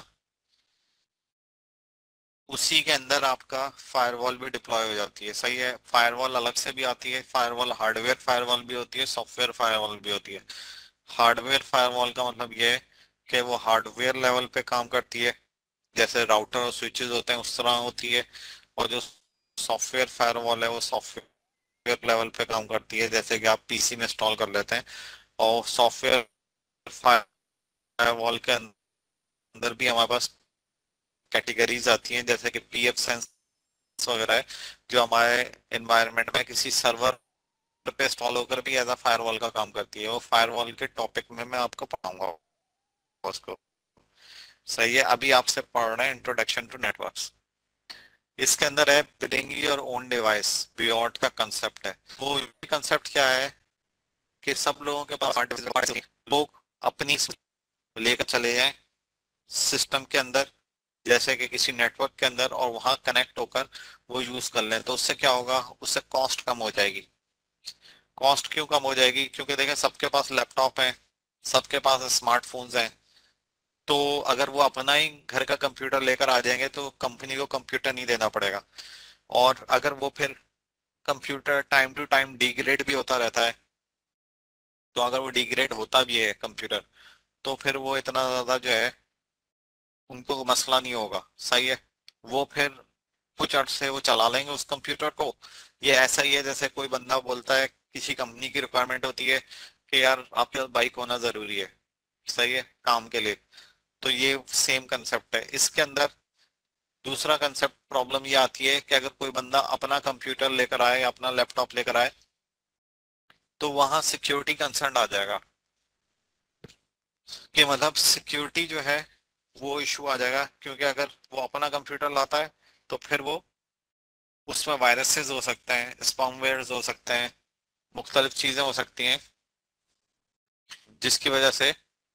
Speaker 1: उसी के अंदर आपका फायरवॉल भी डिप्लॉय हो जाती है। सही है, फायरवॉल अलग से भी आती है, फायरवॉल हार्डवेयर फायरवॉल भी होती है, सॉफ्टवेयर फायरवॉल भी होती है। हार्डवेयर फायरवॉल का मतलब ये है कि वो हार्डवेयर लेवल पे काम करती है, जैसे राउटर और स्विचेस होते हैं उस तरह होती है। और जो सॉफ्टवेयर फायरवॉल है वो सॉफ्टवेयर लेवल पे काम करती है, जैसे कि आप पीसी में इंस्टॉल कर लेते हैं। और सॉफ्टवेयर फायरवॉल के अंदर भी हमारे पास कैटेगरीज आती हैं, जैसे कि पीएफ सेंस वगैरह है, जो हमारे एनवायरनमेंट में किसी सर्वर पे इंस्टॉल होकर भी एज अ फायरवॉल का काम करती है। वो फायरवॉल के टॉपिक में मैं आपको पढ़ाऊंगा उसको। सही है, अभी आपसे पढ़ रहे हैं इंट्रोडक्शन टू नेटवर्क्स। इसके अंदर है bring your own device, beyond का कंसेप्ट है। वो कंसेप्ट क्या है कि सब लोगों के पास लोग अपनी लेकर चले जाएं सिस्टम के अंदर, जैसे कि किसी नेटवर्क के अंदर, और वहां कनेक्ट होकर वो यूज कर लें। तो उससे क्या होगा, उससे कॉस्ट कम हो जाएगी। कॉस्ट क्यों कम हो जाएगी, क्योंकि देखें सबके पास लैपटॉप है, सबके पास स्मार्टफोन्स हैं। तो अगर वो अपना ही घर का कंप्यूटर लेकर आ जाएंगे तो कंपनी को कंप्यूटर नहीं देना पड़ेगा। और अगर वो फिर computer time to time degrade भी होता रहता है, तो अगर वो डिग्रेड होता भी है कंप्यूटर, तो फिर वो इतना ज्यादा जो है उनको मसला नहीं होगा। सही है, वो फिर कुछ अर्से वो चला लेंगे उस कंप्यूटर को। ये ऐसा ही है जैसे कोई बंदा बोलता है, किसी कंपनी की रिक्वायरमेंट होती है कि यार आपके पास बाइक होना जरूरी है, सही है, काम के लिए। तो ये सेम कंसेप्ट है इसके अंदर। दूसरा कंसेप्ट प्रॉब्लम ये आती है कि अगर कोई बंदा अपना कंप्यूटर लेकर आए या अपना लैपटॉप लेकर आए, तो वहां सिक्योरिटी कंसर्न आ जाएगा, कि मतलब सिक्योरिटी जो है वो इशू आ जाएगा। क्योंकि अगर वो अपना कंप्यूटर लाता है तो फिर वो उसमें वायरसेस हो सकते हैं, स्पैमवेयर्स हो सकते हैं, मुख्तलिफ चीजें हो सकती हैं, जिसकी वजह से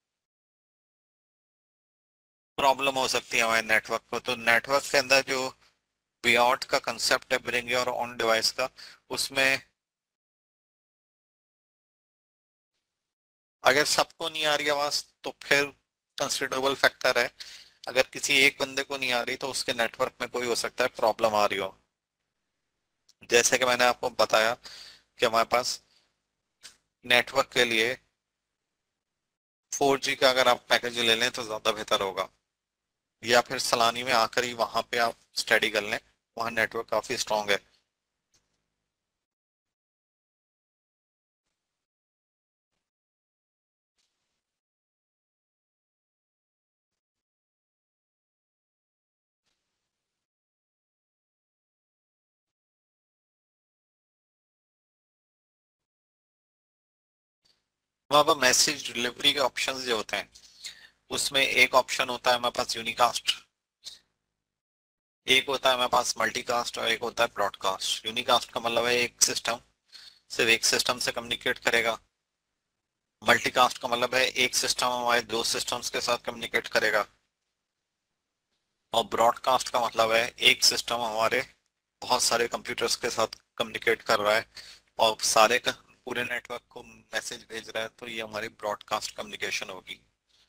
Speaker 1: प्रॉब्लम हो सकती है हमारे नेटवर्क को। तो नेटवर्क के अंदर जो बियॉन्ड का कंसेप्ट है ब्रिंग योर ओन डिवाइस का, उसमें अगर सबको नहीं आ रही आवाज तो फिर कंसिडरेबल फैक्टर है। अगर किसी एक बंदे को नहीं आ रही तो उसके नेटवर्क में कोई हो सकता है प्रॉब्लम आ रही हो। जैसे कि मैंने आपको बताया कि हमारे पास नेटवर्क के लिए 4G का अगर आप पैकेज ले लें तो ज्यादा बेहतर होगा, या फिर सलानी में आकर ही वहां पे आप स्टडी कर लें, वहां नेटवर्क काफी स्ट्रांग है। वहां पर मैसेज डिलीवरी के ऑप्शंस जो होते हैं, उसमें एक ऑप्शन होता है हमारे पास यूनिकास्ट, एक होता है हमारे पास मल्टीकास्ट, और एक होता है ब्रॉडकास्ट। यूनिकास्ट का मतलब है एक सिस्टम सिर्फ एक सिस्टम से कम्युनिकेट करेगा। मल्टीकास्ट का मतलब है एक सिस्टम हमारे दो सिस्टम्स के साथ कम्युनिकेट करेगा। और ब्रॉडकास्ट का मतलब है एक सिस्टम हमारे बहुत सारे कंप्यूटर्स के साथ कम्युनिकेट कर रहा है और पूरे नेटवर्क को मैसेज भेज रहा है, तो ये हमारी ब्रॉडकास्ट कम्युनिकेशन होगी।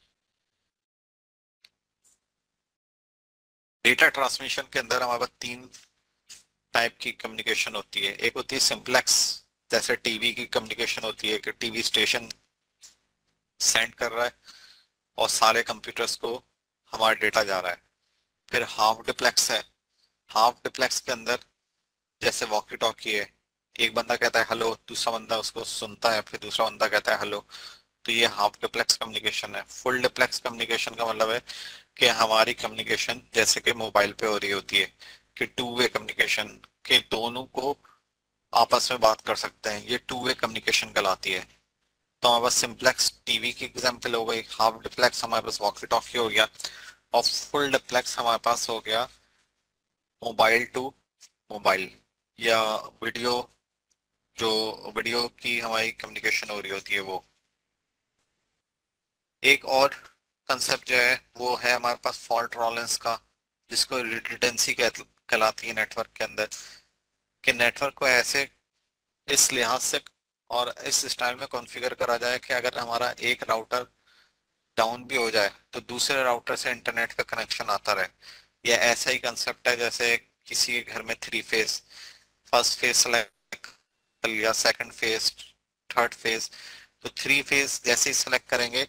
Speaker 1: डेटा ट्रांसमिशन के अंदर हमारे पास तीन टाइप की कम्युनिकेशन होती है। एक होती है सिंपलेक्स, जैसे टीवी की कम्युनिकेशन होती है कि टीवी स्टेशन सेंड कर रहा है और सारे कंप्यूटर्स को हमारा डेटा जा रहा है। फिर हाफ डिप्लेक्स है। हाफ डिप्लेक्स के अंदर जैसे वॉकी टॉकी है, एक बंदा कहता है हेलो, दूसरा बंदा उसको सुनता है, फिर दूसरा बंदा कहता है हेलो, तो ये हाफ डिप्लेक्स कम्युनिकेशन है। फुल डिप्लेक्स कम्युनिकेशन का मतलब है कि हमारी कम्युनिकेशन जैसे कि मोबाइल पे हो रही होती है, कि टू वे कम्युनिकेशन, के दोनों को आपस में बात कर सकते हैं, ये टू वे कम्युनिकेशन कहलाती है। तो हमारे पास सिंप्लेक्स टीवी की एग्जांपल हो गई, हाफ डिप्लेक्स हमारे पास वॉकी टॉकी हो गया, और फुल डिप्लेक्स हमारे पास हो गया मोबाइल टू मोबाइल, या वीडियो, जो वीडियो की हमारी कम्युनिकेशन हो रही होती है वो। एक और कंसेप्ट जो है वो है हमारे पास फॉल्ट टॉलरेंस का, जिसको रिडंडेंसी कहलाती है नेटवर्क के अंदर, कि नेटवर्क को ऐसे इस लिहाज से और इस स्टाइल में कॉन्फ़िगर करा जाए कि अगर हमारा एक राउटर डाउन भी हो जाए तो दूसरे राउटर से इंटरनेट का कनेक्शन आता रहे। यह ऐसा ही कंसेप्ट है जैसे किसी के घर में 3 फेज, फर्स्ट फेज सेलेक्ट कर लिया, सेकंड फेज, थर्ड फेज। तो 3 फेज जैसे ही सेलेक्ट करेंगे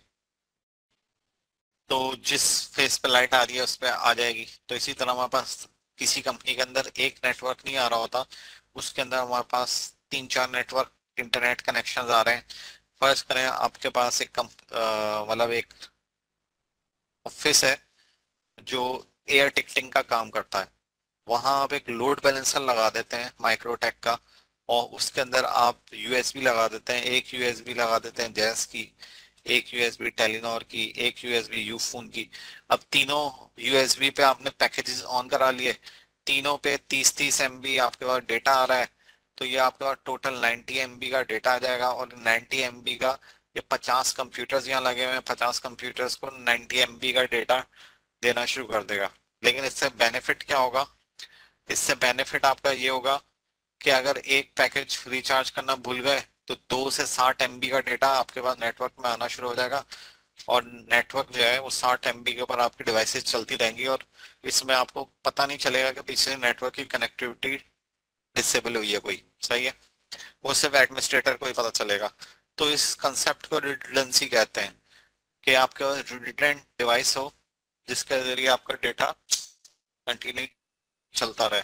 Speaker 1: तो जिस फेज पे लाइट आ रही है उस पर आ जाएगी। तो इसी तरह हमारे पास किसी कंपनी के अंदर एक नेटवर्क नहीं आ रहा होता, उसके अंदर हमारे पास 3-4 नेटवर्क इंटरनेट कनेक्शन आ रहे हैं। फर्ज करें आपके पास एक मतलब एक ऑफिस है जो एयर टिकटिंग का काम करता है, वहां आप एक लोड बैलेंसर लगा देते हैं माइक्रोटेक का, और उसके अंदर आप यूएसबी लगा देते हैं। एक यूएसबी लगा देते हैं जैस की, एक यूएसबी टेलीनॉर की, एक यूएसबी यूफोन की। अब तीनों यूएसबी पे आपने पैकेजेस ऑन करा लिए, तीनों पे 30-30 MB आपके पास डेटा आ रहा है। तो ये आपके पास टोटल 90 MB का डेटा आ जाएगा, और 90 MB का ये 50 कंप्यूटर्स यहाँ लगे हुए हैं, 50 कंप्यूटर्स को 90 MB का डेटा देना शुरू कर देगा। लेकिन इससे बेनिफिट क्या होगा? इससे बेनिफिट आपका ये होगा कि अगर एक पैकेज रिचार्ज करना भूल गए तो 2 से 60 MB का डेटा आपके पास नेटवर्क में आना शुरू हो जाएगा, और नेटवर्क जो है वो 60 MB के ऊपर आपकी डिवाइसेस चलती रहेंगी, और इसमें आपको पता नहीं चलेगा कि पीछे नेटवर्क की कनेक्टिविटी डिसेबल हुई है कोई। सही है, वो सिर्फ एडमिनिस्ट्रेटर को ही पता चलेगा। तो इस कंसेप्ट को रिडंडेंसी कहते हैं, कि आपके पास रिडंडेंट डिवाइस हो जिसके जरिए आपका डेटा कंटिन्यू चलता रहे।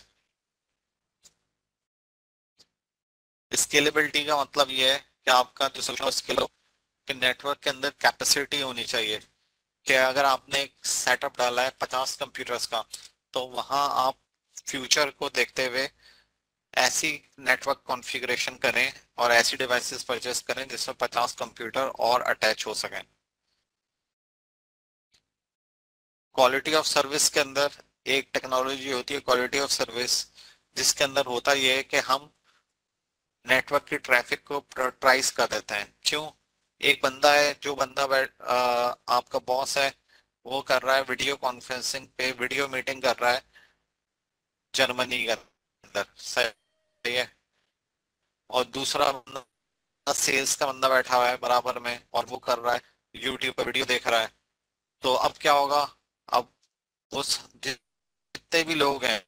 Speaker 1: स्केलेबिलिटी का मतलब ये है कि आपका जो सोल्यूशन स्केल हो, कि नेटवर्क के अंदर कैपेसिटी होनी चाहिए, कि अगर आपने एक सेटअप डाला है 50 कंप्यूटर्स का, तो वहां आप फ्यूचर को देखते हुए ऐसी नेटवर्क कॉन्फ़िगरेशन करें और ऐसी डिवाइसेस परचेस करें जिसमें 50 कंप्यूटर और अटैच हो सकें। क्वालिटी ऑफ सर्विस के अंदर एक टेक्नोलॉजी होती है क्वालिटी ऑफ सर्विस, जिसके अंदर होता यह है कि हम नेटवर्क की ट्रैफिक को प्रायोरिटाइज कर देते हैं। क्यों? एक बंदा है, जो बंदा आपका बॉस है, वो कर रहा है वीडियो कॉन्फ्रेंसिंग पे वीडियो मीटिंग कर रहा है जर्मनी के अंदर, सही है, और दूसरा बंदा सेल्स का बंदा बैठा हुआ है बराबर में और वो कर रहा है यूट्यूब पर वीडियो देख रहा है। तो अब क्या होगा? अब उस जितने भी लोग हैं,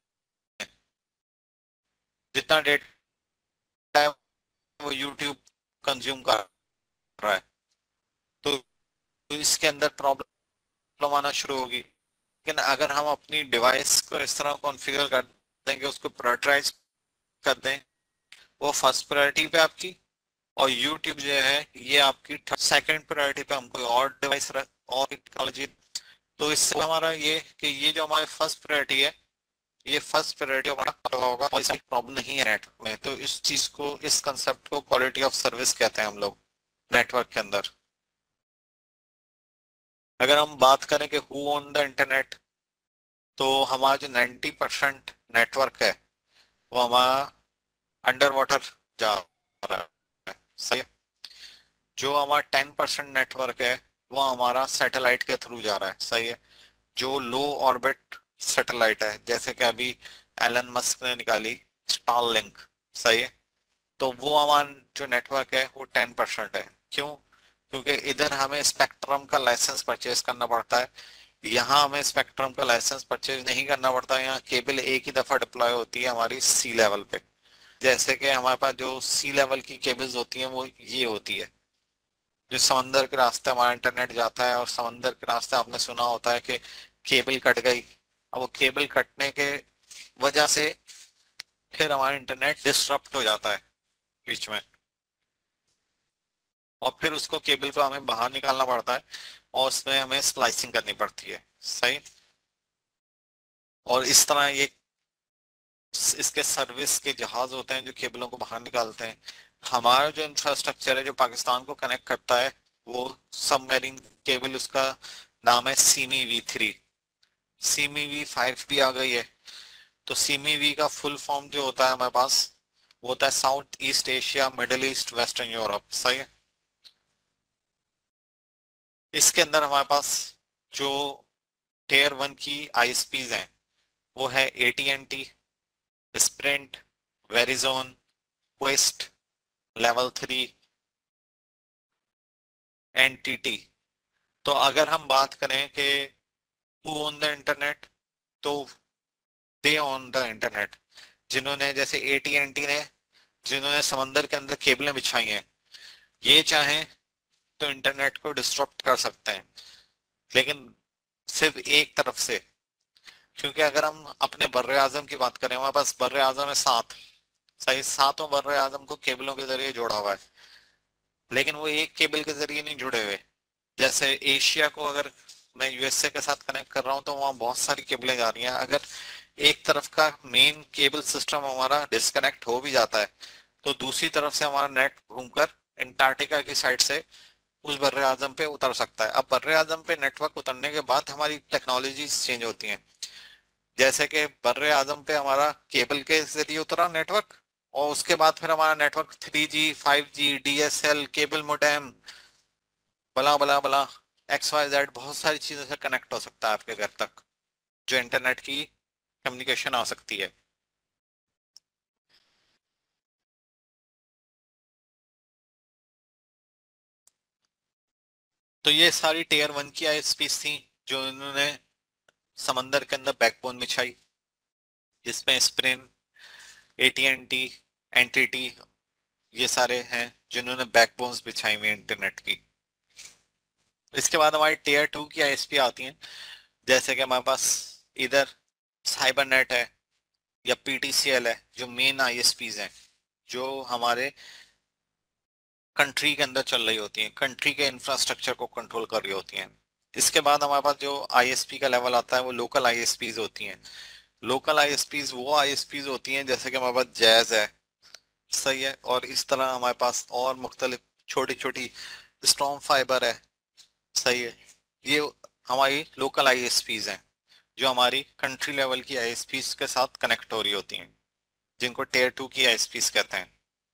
Speaker 1: जितना डेटा वो यूट्यूब कंज्यूम कर रहा है, तो इसके अंदर प्रॉब्लम आना शुरू होगी। लेकिन अगर हम अपनी डिवाइस को इस तरह कॉन्फ़िगर कर देंगे, उसको प्रायोरिटाइज कर दें, वो फर्स्ट प्रायोरिटी पे आपकी, और यूट्यूब जो है ये आपकी सेकंड प्रायोरिटी पे, हम कोई और डिवाइस और टेक्नोलॉजी। तो इससे हमारा ये कि ये जो हमारी फर्स्ट प्रायोरिटी है, ये फर्स्ट प्रायोरिटी हमारा होगा, और इसमें प्रॉब्लम नहीं है नेटवर्क में। तो इस चीज को, इस कंसेप्ट को क्वालिटी ऑफ सर्विस कहते हैं हम लोग नेटवर्क के अंदर। अगर हम बात करें कि हु ओन द इंटरनेट, तो हमारा जो 90% नेटवर्क है वो हमारा अंडर वाटर जा रहा है, सही है। जो हमारा 10% नेटवर्क है वो हमारा सैटेलाइट के थ्रू जा रहा है, सही है। जो लो ऑर्बिट सैटेलाइट है, जैसे कि अभी एलन मस्क ने निकाली स्टारलिंक, सही है, तो वो हमारा जो नेटवर्क है वो 10% है। क्यों? क्योंकि इधर हमें स्पेक्ट्रम का लाइसेंस परचेज करना पड़ता है, यहाँ हमें स्पेक्ट्रम का लाइसेंस परचेज नहीं करना पड़ता। यहाँ केबल एक ही दफा डिप्लॉय होती है हमारी सी लेवल पे। जैसे कि हमारे पास जो सी लेवल की केबल्स होती हैं वो ये होती है, जो समंदर के रास्ते हमारा इंटरनेट जाता है, और समंदर के रास्ते आपने सुना होता है कि केबल कट गई। अब वो केबल कटने के वजह से फिर हमारा इंटरनेट डिस्टरप्ट हो जाता है बीच में, और फिर उसको केबल को हमें बाहर निकालना पड़ता है, और उसमें हमें स्लाइसिंग करनी पड़ती है, सही। और इस तरह ये इसके सर्विस के जहाज होते हैं जो केबलों को बाहर निकालते हैं। हमारा जो इंफ्रास्ट्रक्चर है जो पाकिस्तान को कनेक्ट करता है, वो सबमरीन केबल, उसका नाम है सीमी V3। सीमी V5 भी आ गई है। तो सीमी V का फुल फॉर्म जो होता है हमारे पास, वो होता है South East Asia, Middle East, Western Europe, सही है। इसके अंदर हमारे पास जो Tier 1 की ISPs हैं वो है AT&T, Sprint, Verizon, Qwest, level 3, entity. तो अगर हम बात करें कि हु ओन द इंटरनेट, तो दे ओन द इंटरनेट। जिन्होंने, जैसे एटीएनटी ने, जिन्होंने समंदर के अंदर केबलें बिछाई हैं, ये चाहें तो इंटरनेट को डिस्टर्ब कर सकते हैं, लेकिन सिर्फ एक तरफ से। क्योंकि अगर हम अपने बर्रे आजम की बात करें, हमारे पास बर्रे आजम है 7, सही, 7 बर्रे आजम को केबलों के जरिए जोड़ा हुआ है, लेकिन वो एक केबल के जरिए नहीं जुड़े हुए। जैसे एशिया को अगर मैं यूएसए के साथ कनेक्ट कर रहा हूँ तो वहाँ बहुत सारी केबलें जा रही हैं। अगर एक तरफ का मेन केबल सिस्टम हमारा डिस्कनेक्ट हो भी जाता है तो दूसरी तरफ से हमारा नेट घूमकर अंटार्कटिका की साइड से उस बर्रे आजम पे उतर सकता है। अब बर्रे आजम पे नेटवर्क उतरने के बाद हमारी टेक्नोलॉजी चेंज होती हैं। जैसे कि बर्रे आजम पे हमारा केबल के जरिए उतरा नेटवर्क, और उसके बाद फिर हमारा network 3G 5G DSL cable modem बला बला बला XYZ बहुत सारी चीजों से कनेक्ट हो सकता है आपके घर तक, जो इंटरनेट की कम्युनिकेशन आ सकती है। तो ये सारी टीयर 1 की ISPs थी जो इन्होंने समंदर के अंदर बैकबोन बिछाई, जिसमें स्प्रिन, AT&T, एंटिटी, ये सारे हैं जिन्होंने बैकबोन्स बिछाई हुई इंटरनेट की। इसके बाद हमारी टीयर 2 की ISP आती हैं, जैसे कि हमारे पास इधर साइबरनेट है या PTCL है, जो मेन ISPs हैं जो हमारे कंट्री के अंदर चल रही होती हैं, कंट्री के इंफ्रास्ट्रक्चर को कंट्रोल कर रही होती हैं। इसके बाद हमारे पास जो ISP का लेवल आता है वो लोकल ISPs होती हैं। लोकल ISPs वो ISPs होती हैं जैसे कि हमारे पास जैज है, सही है, और इस तरह हमारे पास और मुख्तलिफ छोटी छोटी स्टॉर्म फाइबर है, सही है। ये हमारी लोकल ISPs हैं जो हमारी कंट्री लेवल की ISPs के साथ कनेक्ट हो रही होती हैं, जिनको टीयर 2 की ISPs कहते हैं।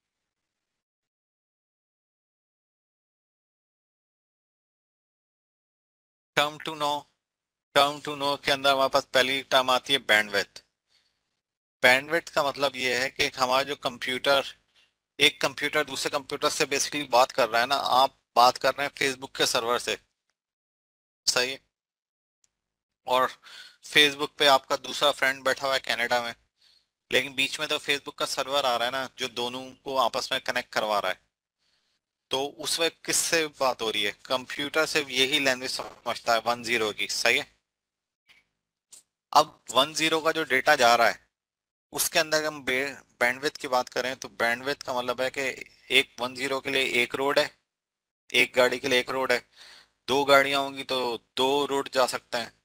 Speaker 1: टर्म टू नो के अंदर हमारे पास पहली टर्म आती है बैंडविड्थ। बैंडविड्थ का मतलब ये है कि हमारा जो कंप्यूटर, एक कंप्यूटर दूसरे कंप्यूटर से बेसिकली बात कर रहा है ना, आप बात कर रहे हैं फेसबुक के सर्वर से, सही है, और फेसबुक पे आपका दूसरा फ्रेंड बैठा हुआ है कनाडा में, लेकिन बीच में तो फेसबुक का सर्वर आ रहा है ना जो दोनों को आपस में कनेक्ट करवा रहा है। तो उस वक्त किससे बात हो रही है? कंप्यूटर सिर्फ यही लैंग्वेज समझता है 10 की, सही है। अब 10 का जो डेटा जा रहा है उसके अंदर हम बैंडविड्थ की बात करें तो बैंडविड्थ का मतलब है कि एक 10 के लिए एक रोड है, एक गाड़ी के लिए एक रोड है, 2 गाड़ियां होंगी तो 2 रोड जा सकते हैं।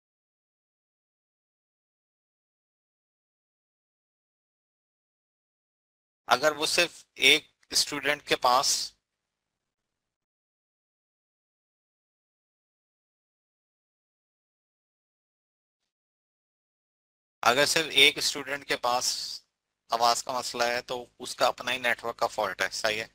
Speaker 1: अगर वो सिर्फ एक स्टूडेंट के पास अगर सिर्फ एक स्टूडेंट के पास आवाज का मसला है तो उसका अपना ही नेटवर्क का फॉल्ट है, सही है।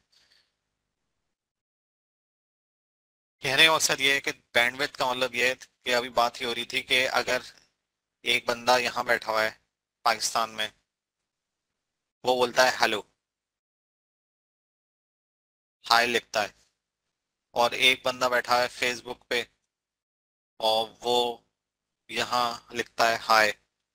Speaker 1: कहने का मकसद ये है कि बैंडविड्थ का मतलब ये है कि अभी बात ही हो रही थी कि अगर एक बंदा यहाँ बैठा हुआ है पाकिस्तान में, वो बोलता है हेलो, हाय लिखता है, और एक बंदा बैठा है फेसबुक पे और वो यहाँ लिखता है हाय,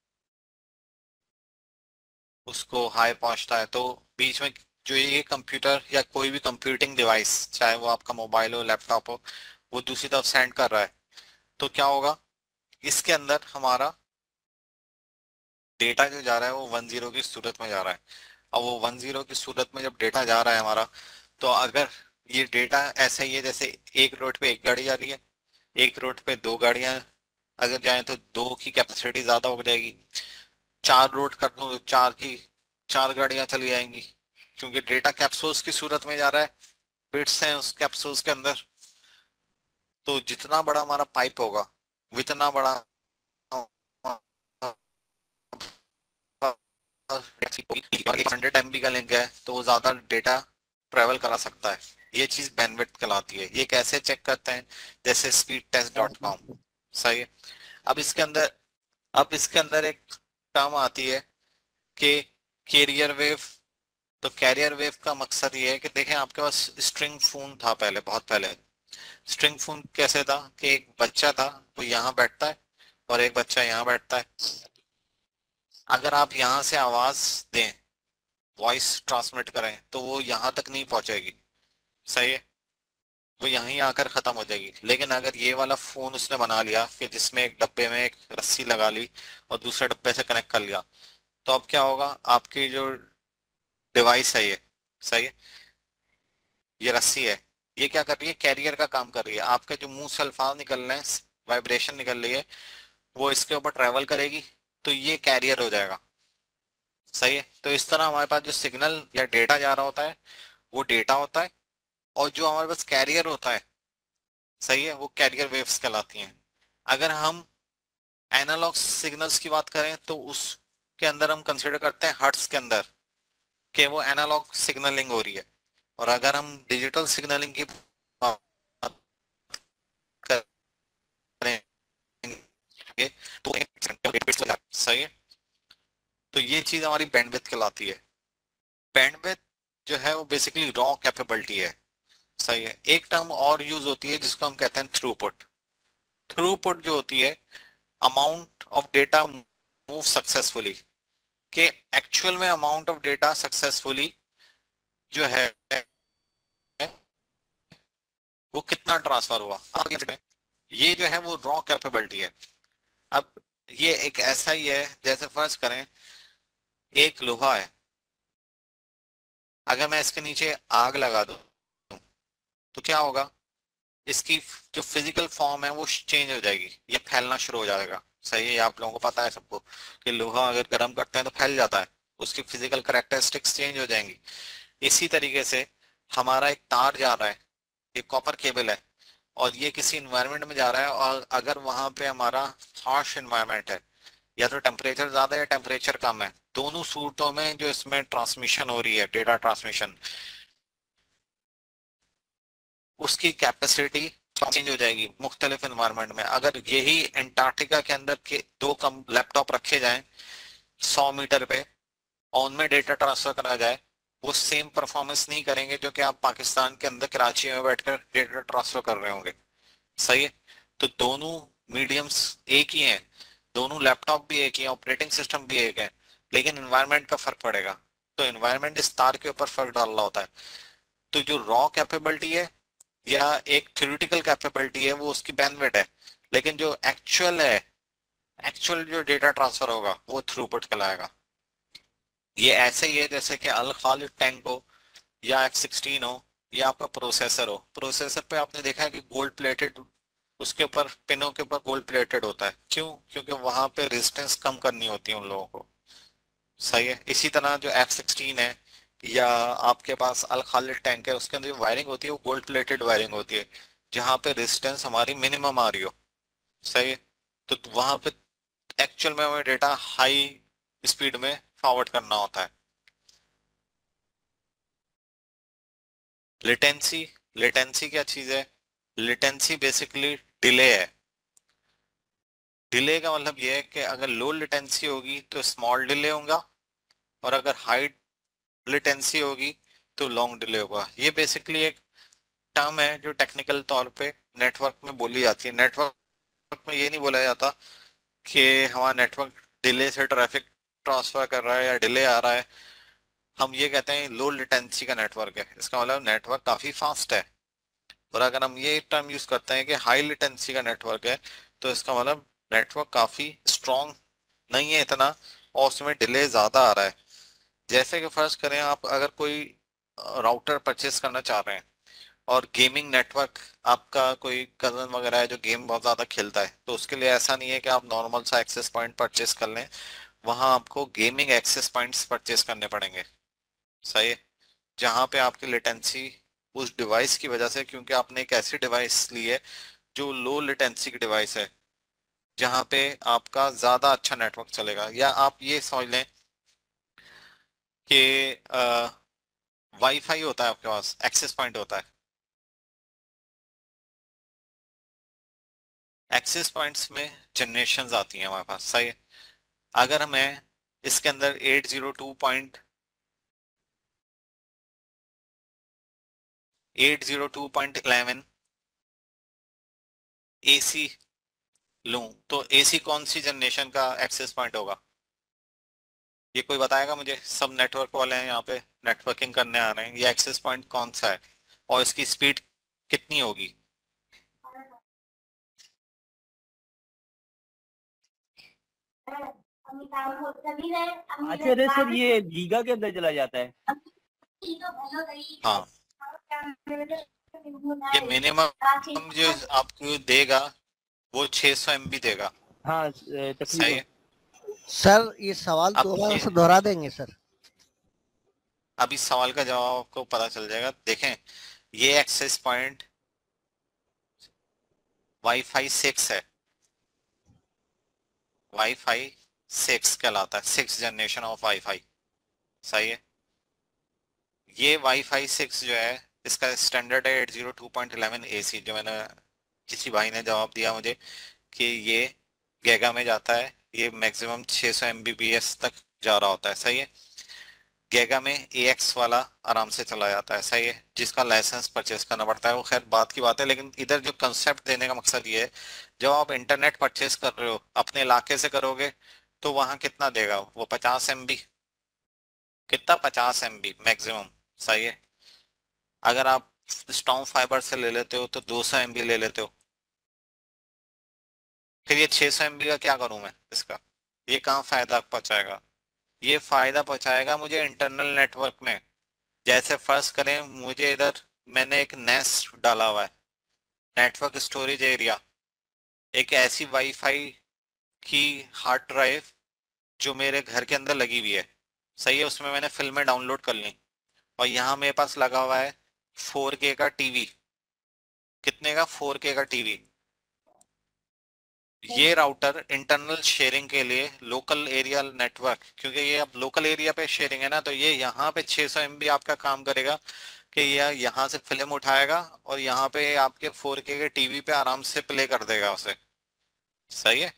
Speaker 1: उसको हाय पहुंचता है, तो बीच में जो ये कंप्यूटर या कोई भी कंप्यूटिंग डिवाइस, चाहे वो आपका मोबाइल हो, लैपटॉप हो, वो दूसरी तरफ सेंड कर रहा है, तो क्या होगा, इसके अंदर हमारा डेटा जो जा रहा है वो 10 की सूरत में जा रहा है। अब वो 10 की सूरत में जब डेटा जा रहा है हमारा, तो अगर ये डेटा ऐसे ही है जैसे एक रोड पे एक गाड़ी जा रही है, एक रोड पे 2 गाड़ियां अगर जाएं तो 2 की कैपेसिटी ज्यादा हो जाएगी, 4 रोड कर दूं तो 4 गाड़ियां चली जाएंगी, क्योंकि डेटा कैप्सूल्स की सूरत में जा रहा है, बिट्स हैं उस कैप्सूल्स के अंदर। तो जितना बड़ा हमारा पाइप होगा उतना बड़ा 100 MB का लिंक है तो वो ज्यादा डेटा ट्रेवल करा सकता है। ये चीज बैंडविड्थ कहलाती है। ये कैसे चेक करते हैं? जैसे speedtest.com, सही है। अब इसके अंदर एक टर्म आती है कि कैरियर वेव। तो कैरियर वेव का मकसद ये है कि देखें आपके पास स्ट्रिंग फोन था पहले, बहुत पहले, स्ट्रिंग फोन कैसे था कि एक बच्चा था वो यहाँ बैठता है और एक बच्चा यहाँ बैठता है। अगर आप यहाँ से आवाज दें, वॉइस ट्रांसमिट करें, तो वो यहाँ तक नहीं पहुंचेगी, सही है, वो यहीं आकर खत्म हो जाएगी। लेकिन अगर ये वाला फोन उसने बना लिया कि जिसमें एक डब्बे में एक रस्सी लगा ली और दूसरे डब्बे से कनेक्ट कर लिया, तो अब क्या होगा, आपकी जो डिवाइस है ये, सही है, ये रस्सी है, ये क्या कर रही है, कैरियर का काम कर रही है। आपके जो मुंह से अल्फाज निकल रहे हैं, वाइब्रेशन निकल रही है, वो इसके ऊपर ट्रेवल करेगी, तो ये कैरियर हो जाएगा, सही है। तो इस तरह हमारे पास जो सिग्नल या डेटा जा रहा होता है वो डेटा होता है, और जो हमारे पास कैरियर होता है, सही है, वो कैरियर वेव्स कहलाती हैं। अगर हम एनालॉग सिग्नल्स की बात करें तो उसके अंदर हम कंसिडर करते हैं हर्ट्ज के अंदर कि वो एनालॉग सिग्नलिंग हो रही है। और अगर हम डिजिटल सिग्नलिंग की बात करेंगे तो सही है। तो ये चीज हमारी बैंडविड्थ कहलाती है। बैंडविड्थ जो है वो बेसिकली रॉ कैपेबिलिटी है, सही है। एक टर्म और यूज होती है जिसको हम कहते हैं थ्रूपुट। थ्रूपुट जो होती है amount of data move successfully, के एक्चुअल में अमाउंट ऑफ डेटा सक्सेसफुली जो है वो कितना ट्रांसफर हुआ, ये जो है वो रॉ कैपेबिलिटी है। अब ये एक ऐसा ही है जैसे फर्ज करें एक लोहा है, अगर मैं इसके नीचे आग लगा दूं तो क्या होगा, इसकी जो फिजिकल फॉर्म है वो चेंज हो जाएगी, ये फैलना शुरू हो जाएगा, सही है। आप लोगों को पता है सबको कि लोहा अगर गर्म करते हैं तो फैल जाता है, उसकी फिजिकल कैरेक्टरिस्टिक्स चेंज हो जाएंगी। इसी तरीके से हमारा एक तार जा रहा है, एक कॉपर केबल है, और ये किसी इन्वायरमेंट में जा रहा है, और अगर वहां पे हमारा हार्श इन्वायरमेंट है, या तो टेम्परेचर ज्यादा है या टेम्परेचर कम है, दोनों सूरतों में जो इसमें ट्रांसमिशन हो रही है, डेटा ट्रांसमिशन, उसकी कैपेसिटी चेंज हो जाएगी मुख्तलिफ एनवायरनमेंट में। अगर यही एंटार्क्टिका के अंदर के दो कम लैपटॉप रखे जाएं 100 मीटर पे और उनमें डेटा ट्रांसफर करा जाए, वो सेम परफॉर्मेंस नहीं करेंगे जो कि आप पाकिस्तान के अंदर कराची में बैठकर डेटा ट्रांसफर कर रहे होंगे, सही है। तो दोनों मीडियम्स एक ही हैं, दोनों लैपटॉप भी एक ही है, ऑपरेटिंग सिस्टम भी एक है, लेकिन एनवायरनमेंट का फर्क पड़ेगा। तो एनवायरनमेंट इस तार के ऊपर फर्क डाल रहा होता है। तो जो रॉ कैपेबिलिटी है या एक थ्योरेटिकल कैपेबिलिटी है वो उसकी बैंडविड्थ है, लेकिन जो एक्चुअल है, एक्चुअल जो डेटा ट्रांसफर होगा वो थ्रूपुट कहलाएगा। ये ऐसे ही है जैसे कि अल खालिद टैंक हो या F-16 हो या आपका प्रोसेसर हो। प्रोसेसर पे आपने देखा है कि गोल्ड प्लेटेड, उसके ऊपर पिनों के ऊपर गोल्ड प्लेटेड होता है, क्यों? क्योंकि वहां पे रेजिस्टेंस कम करनी होती है उन लोगों को, सही है। इसी तरह जो F-16 है या आपके पास अल खालिद टैंक है, उसके अंदर जो वायरिंग होती है वो गोल्ड प्लेटेड वायरिंग होती है, जहाँ पे रेजिस्टेंस हमारी मिनिमम आ रही हो, सही है। तो वहां पे एक्चुअल में हमें डेटा हाई स्पीड में फॉरवर्ड करना होता है। लेटेंसी, लेटेंसी क्या चीज है? लेटेंसी बेसिकली डिले है। डिले का मतलब यह है कि अगर लो लेटेंसी होगी तो स्मॉल डिले होगा, और अगर हाई लेटेंसी होगी तो लॉन्ग डिले होगा। ये बेसिकली एक टर्म है जो टेक्निकल तौर पे नेटवर्क में बोली जाती है। नेटवर्क में ये नहीं बोला जाता कि हमारा नेटवर्क डिले से ट्रैफिक ट्रांसफर कर रहा है या डिले आ रहा है, हम ये कहते हैं लो लेटेंसी का नेटवर्क है, इसका मतलब नेटवर्क काफी फास्ट है। और अगर हम ये टर्म यूज करते हैं कि हाई लेटेंसी का नेटवर्क है, तो इसका मतलब नेटवर्क काफी स्ट्रॉन्ग नहीं है इतना, और उसमें डिले ज्यादा आ रहा है। जैसे कि फर्ज करें आप अगर कोई राउटर परचेस करना चाह रहे हैं और गेमिंग नेटवर्क, आपका कोई कजन वगैरह है जो गेम बहुत ज्यादा खेलता है, तो उसके लिए ऐसा नहीं है कि आप नॉर्मल सा एक्सेस पॉइंट परचेस कर लें, वहां आपको गेमिंग एक्सेस पॉइंट्स परचेस करने पड़ेंगे, सही है, जहां पे आपकी लेटेंसी उस डिवाइस की वजह से, क्योंकि आपने एक ऐसी डिवाइस ली है जो लो लेटेंसी की डिवाइस है, जहां पे आपका ज्यादा अच्छा नेटवर्क चलेगा। या आप ये समझ लें कि वाईफाई होता है, आपके पास एक्सेस पॉइंट होता है, एक्सेस पॉइंट्स में जनरेशन आती हैं हमारे पास, सही है। अगर मैं इसके अंदर 802.11 एसी लूं तो एसी कौन सी जनरेशन का एक्सेस पॉइंट होगा? ये कोई बताएगा मुझे? सब नेटवर्क वाले हैं यहाँ पे, नेटवर्किंग करने आ रहे हैं, ये एक्सेस पॉइंट कौन सा है और इसकी स्पीड कितनी होगी?
Speaker 6: अच्छा रे सर, ये गीगा के अंदर चला जाता है?
Speaker 1: हाँ, ये मिनिमम जो आपको देगा वो 600 MB देगा।
Speaker 6: हाँ
Speaker 1: सही
Speaker 6: तकरीबन।
Speaker 1: है।
Speaker 7: सर ये सवाल
Speaker 1: अब
Speaker 7: दोबारा
Speaker 1: ये
Speaker 7: से दोहरा देंगे सर?
Speaker 1: अभी सवाल का जवाब आपको पता चल जाएगा। देखें, ये एक्सेस पॉइंट वाईफाई 6 है, वाईफाई 6 कहलाता है, 6 जनरेशन ऑफ वाईफाई। सही है। ये वाईफाई 6 जो है इसका स्टैंडर्ड है 802.11 AC, जो मैंने किसी भाई ने जवाब दिया मुझे कि ये गीगा में जाता है, ये मैक्सिमम 600 MBPS तक जा रहा होता है। सही है। गीगा में AX वाला आराम से चला जाता है। सही है, जिसका लाइसेंस परचेस करना पड़ता है, वो खैर बात की बात है। लेकिन इधर जो कंसेप्ट देने का मकसद ये है, जब आप इंटरनेट परचेस कर रहे हो अपने इलाके से करोगे तो वहां कितना देगा वो? 50 MB। कितना? 50 MB मैक्सिमम। सही है। अगर आप स्टॉर्म फाइबर से ले लेते हो तो 200 MB ले लेते हो। फिर ये 600 MB का क्या करूं मैं इसका? ये कहाँ फायदा पहुंचाएगा? ये फायदा पहुंचाएगा मुझे इंटरनल नेटवर्क में। जैसे फर्ज करें मुझे इधर मैंने एक नेस डाला हुआ है, नेटवर्क स्टोरेज एरिया, एक ऐसी वाईफाई की हार्ड ड्राइव जो मेरे घर के अंदर लगी हुई है। सही है। उसमें मैंने फिल्में डाउनलोड कर ली और यहाँ मेरे पास लगा हुआ है 4K का टीवी। कितने का? 4K का टीवी। ये राउटर इंटरनल शेयरिंग के लिए लोकल एरिया नेटवर्क, क्योंकि ये अब लोकल एरिया पे शेयरिंग है ना, तो ये यहाँ पे 600 MB आपका काम करेगा कि ये यहाँ से फिल्म उठाएगा और यहाँ पे आपके 4K के टीवी पे आराम से प्ले कर देगा उसे। सही है।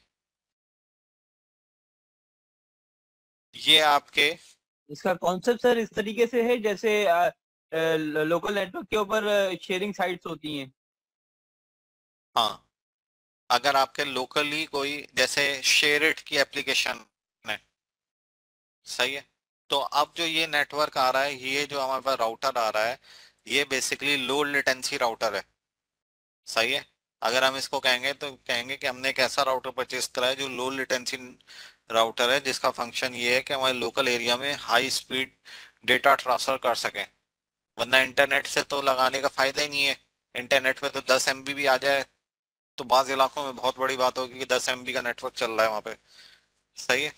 Speaker 1: ये आपके
Speaker 6: इसका कॉन्सेप्ट सर इस तरीके से है जैसे लोकल नेटवर्क के ऊपर शेयरिंग साइट्स होती हैं।
Speaker 1: हाँ, अगर आपके लोकली कोई जैसे शेयर इट की एप्लीकेशन है। सही है। तो अब जो ये नेटवर्क आ रहा है, ये जो हमारे पास राउटर आ रहा है, ये बेसिकली लो लेटेंसी राउटर है। सही है। अगर हम इसको कहेंगे तो कहेंगे कि हमने एक ऐसा राउटर परचेज करा है जो लो लेटेंसी राउटर है, जिसका फंक्शन ये है कि हमारे लोकल एरिया में हाई स्पीड डेटा ट्रांसफर कर सकें। वरना इंटरनेट से तो लगाने का फायदा ही नहीं है। इंटरनेट पे तो 10 MB भी आ जाए तो बाज़ इलाकों में बहुत बड़ी बात होगी कि 10 MB का नेटवर्क चल रहा है वहां पे। सही है।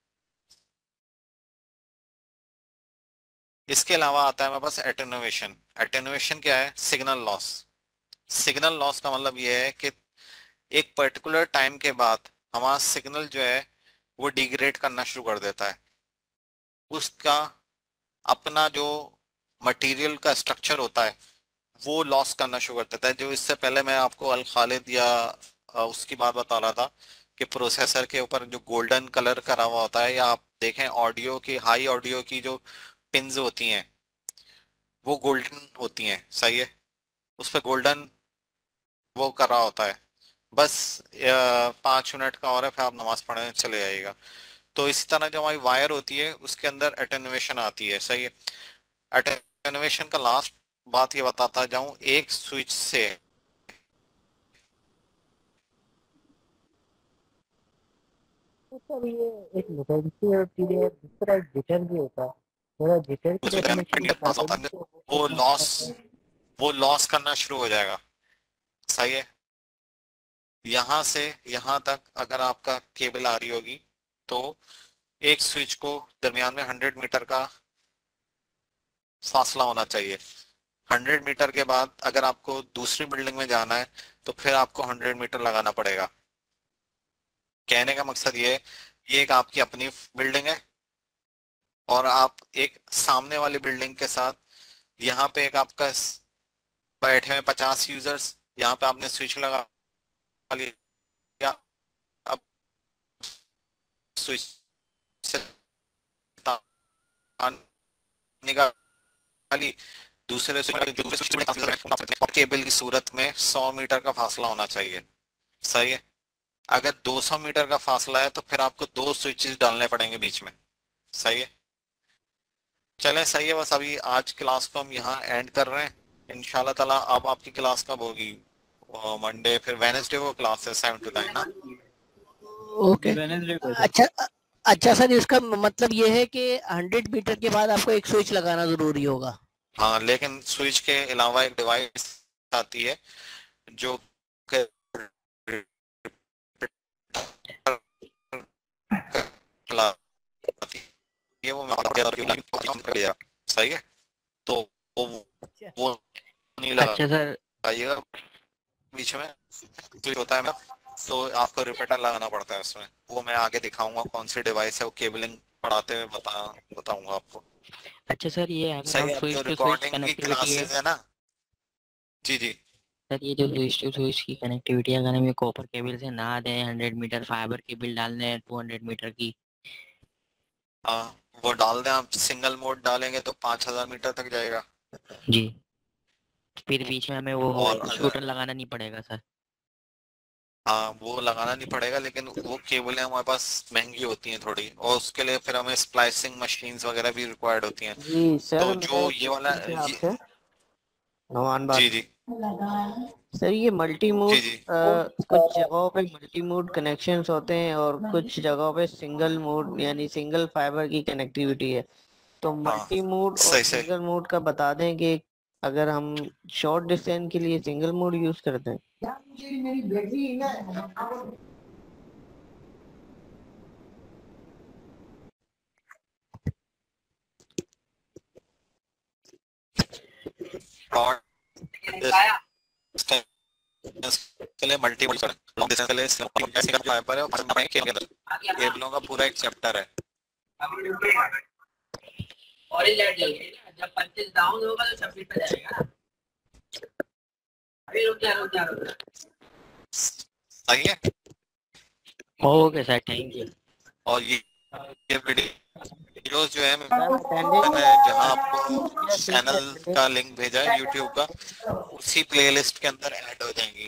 Speaker 1: इसके अलावा आता है हमारे पास एटेन्युएशन। एटेन्युएशन क्या है? Signal loss. सिग्नल लॉस का मतलब ये है कि एक पर्टिकुलर टाइम के बाद हमारा सिग्नल जो है वो डिग्रेड करना शुरू कर देता है। उसका अपना जो मटेरियल का स्ट्रक्चर होता है वो लॉस करना शुरू कर देता है। जो इससे पहले मैं आपको अल खालिद या उसकी बात बता रहा था कि प्रोसेसर के ऊपर जो गोल्डन कलर करा हुआ होता है, या आप देखें ऑडियो की, हाई ऑडियो की जो पिंस होती हैं वो गोल्डन होती हैं। सही है। उस पर गोल्डन वो कर रहा होता है। बस 5 मिनट का और है, फिर आप नमाज पढ़ने चले जाइएगा। तो इसी तरह जो हमारी वायर होती है उसके अंदर एटेन्युएशन आती है। सही है। एटेन्युएशन का लास्ट बात ये बताता जाऊं, एक स्विच से
Speaker 8: सर ये एक लेटेंसी होती है, दूसरा एक जिटर भी होता है। थोड़ा जिटर की डेफिनेशन बता दें।
Speaker 1: वो लॉस करना शुरू हो जाएगा। सही है। यहां से यहां तक अगर आपका केबल आ रही होगी तो एक स्विच को दरमियान में 100 मीटर का फासला होना चाहिए। 100 मीटर के बाद अगर आपको दूसरी बिल्डिंग में जाना है तो फिर आपको 100 मीटर लगाना पड़ेगा। कहने का मकसद ये है, ये एक आपकी अपनी बिल्डिंग है और आप एक सामने वाली बिल्डिंग के साथ, यहाँ पे एक आपका बैठे हुए 50 यूजर्स, यहाँ पे आपने स्विच लगा लिया। अब स्विच से निकाली, दूसरे केबल की सूरत में 100 मीटर का फासला होना चाहिए। सही है। अगर 200 मीटर का फासला है तो फिर आपको 2 स्विचेस डालने पड़ेंगे बीच में। सही है, चलें सही है। बस अभी आज क्लास को हम यहाँ एंड कर रहे हैं इंशाल्लाह ताला। अब आपकी क्लास कब होगी? मंडे, फिर वेनेसडे को क्लास है 7 to 9 ना?
Speaker 7: ओके। अच्छा अच्छा सर, इसका मतलब ये है कि 100 मीटर के बाद आपको एक स्विच लगाना जरूरी होगा।
Speaker 1: हाँ, लेकिन स्विच के अलावा एक डिवाइस आती है जो ये वो सही है, तो वो नहीं लगा।
Speaker 2: अच्छा सर,
Speaker 1: आइएगा बीच में स्विच होता है ना, तो आपको रिपीटर लगाना पड़ता है उसमें। वो मैं आगे दिखाऊंगा कौन सी डिवाइस है, वो केबलिंग पढ़ाते हुए बताऊंगा आपको।
Speaker 2: अच्छा सर, ये अगर
Speaker 1: सही
Speaker 2: हम
Speaker 1: है,
Speaker 2: स्विच
Speaker 1: जो
Speaker 2: टू स्विच
Speaker 1: रिकॉर्डिंग की
Speaker 2: कनेक्टिविटी है
Speaker 1: क्लासेस है ना। जी जी
Speaker 2: सर, ये जो स्विच टू स्विच की कनेक्टिविटी अगर हम ये कॉपर केबल से ना दें, 100 मीटर फाइबर केबल डालने हैं 200 मीटर की।
Speaker 1: हाँ, वो डाल दें आप। सिंगल मोड डालेंगे तो 5000 मीटर तक जाएगा।
Speaker 2: जी, फिर बीच में हमें वो
Speaker 1: और
Speaker 2: शूटर लगाना नहीं पड़ेगा सर।
Speaker 1: हाँ, वो लगाना नहीं पड़ेगा, लेकिन वो केबलें हमारे पास महंगी होती हैं थोड़ी, और उसके लिए फिर हमें स्प्लाइसिंग मशीन्स वगैरह भी रिक्वायर्ड होती हैं।
Speaker 5: जी सर,
Speaker 1: तो जो ये वाला
Speaker 5: आपसे नवान बात।
Speaker 1: जी जी
Speaker 5: सर, ये मल्टी
Speaker 1: जी
Speaker 5: मोड
Speaker 1: जी
Speaker 5: कुछ जगहों पे मल्टी मोड कनेक्शंस होते हैं और कुछ जगहों पे सिंगल मोड यानी सिंगल फाइबर की कनेक्टिविटी है। तो
Speaker 1: हाँ,
Speaker 5: मल्टी मोड और
Speaker 1: सही सही।
Speaker 5: सिंगल मोड का बता दें कि अगर हम शॉर्ट डिस्टेंस के लिए सिंगल मोड यूज करते हैं।
Speaker 1: शॉर्ट डिस्टेंस के लिए मल्टी मोड करें, लॉन्ग डिस्टेंस के लिए सिंगल फाइबर है, और केबल के अंदर केबलों का पूरा एक चैप्टर है।
Speaker 3: ऑरेंज लाइट जल गई ना, जब 25 डाउन होगा तो 26 पे जाएगा ना। अभी रुक जा।
Speaker 1: सही है।
Speaker 2: Okay sir, thank you.
Speaker 1: और ये वीडियो जो है मैंने जहाँ आपको चैनल का लिंक भेजा है यूट्यूब का, उसी प्लेलिस्ट के अंदर ऐड हो जाएंगी।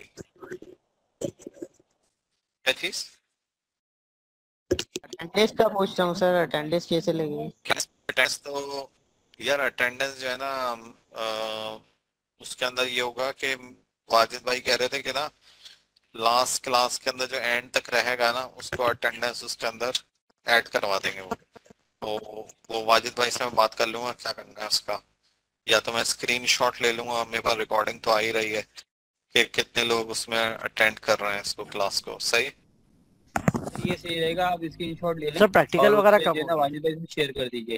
Speaker 1: क्या चीज?
Speaker 5: अटेंडेंस का पूछता हूँ सर, अटेंडेंस कैसे लगेगी?
Speaker 1: अटेंडेंस तो यार, अटेंडेंस जो है ना, उसके अंदर ये होगा कि वाजिद भाई कह रहे थे कि ना लास्ट क्लास के अंदर जो एंड तक रहेगा ना, उसको अटेंडेंस उसके अंदर ऐड करवा देंगे। वो वाजिद भाई से मैं बात कर लूंगा क्या करना है उसका, या तो मैं स्क्रीनशॉट ले लूंगा। मेरे पास रिकॉर्डिंग तो आ ही रही है कि कितने लोग उसमें अटेंड कर रहे हैं इसको, क्लास को। सही,
Speaker 6: ये सही रहेगा। आप स्क्रीनशॉट ले लें
Speaker 7: सर प्रैक्टिकल
Speaker 6: और
Speaker 7: वगैरह
Speaker 6: उससे
Speaker 7: कब
Speaker 6: जो है ना वाजिद भाई से शेयर कर दीजिए।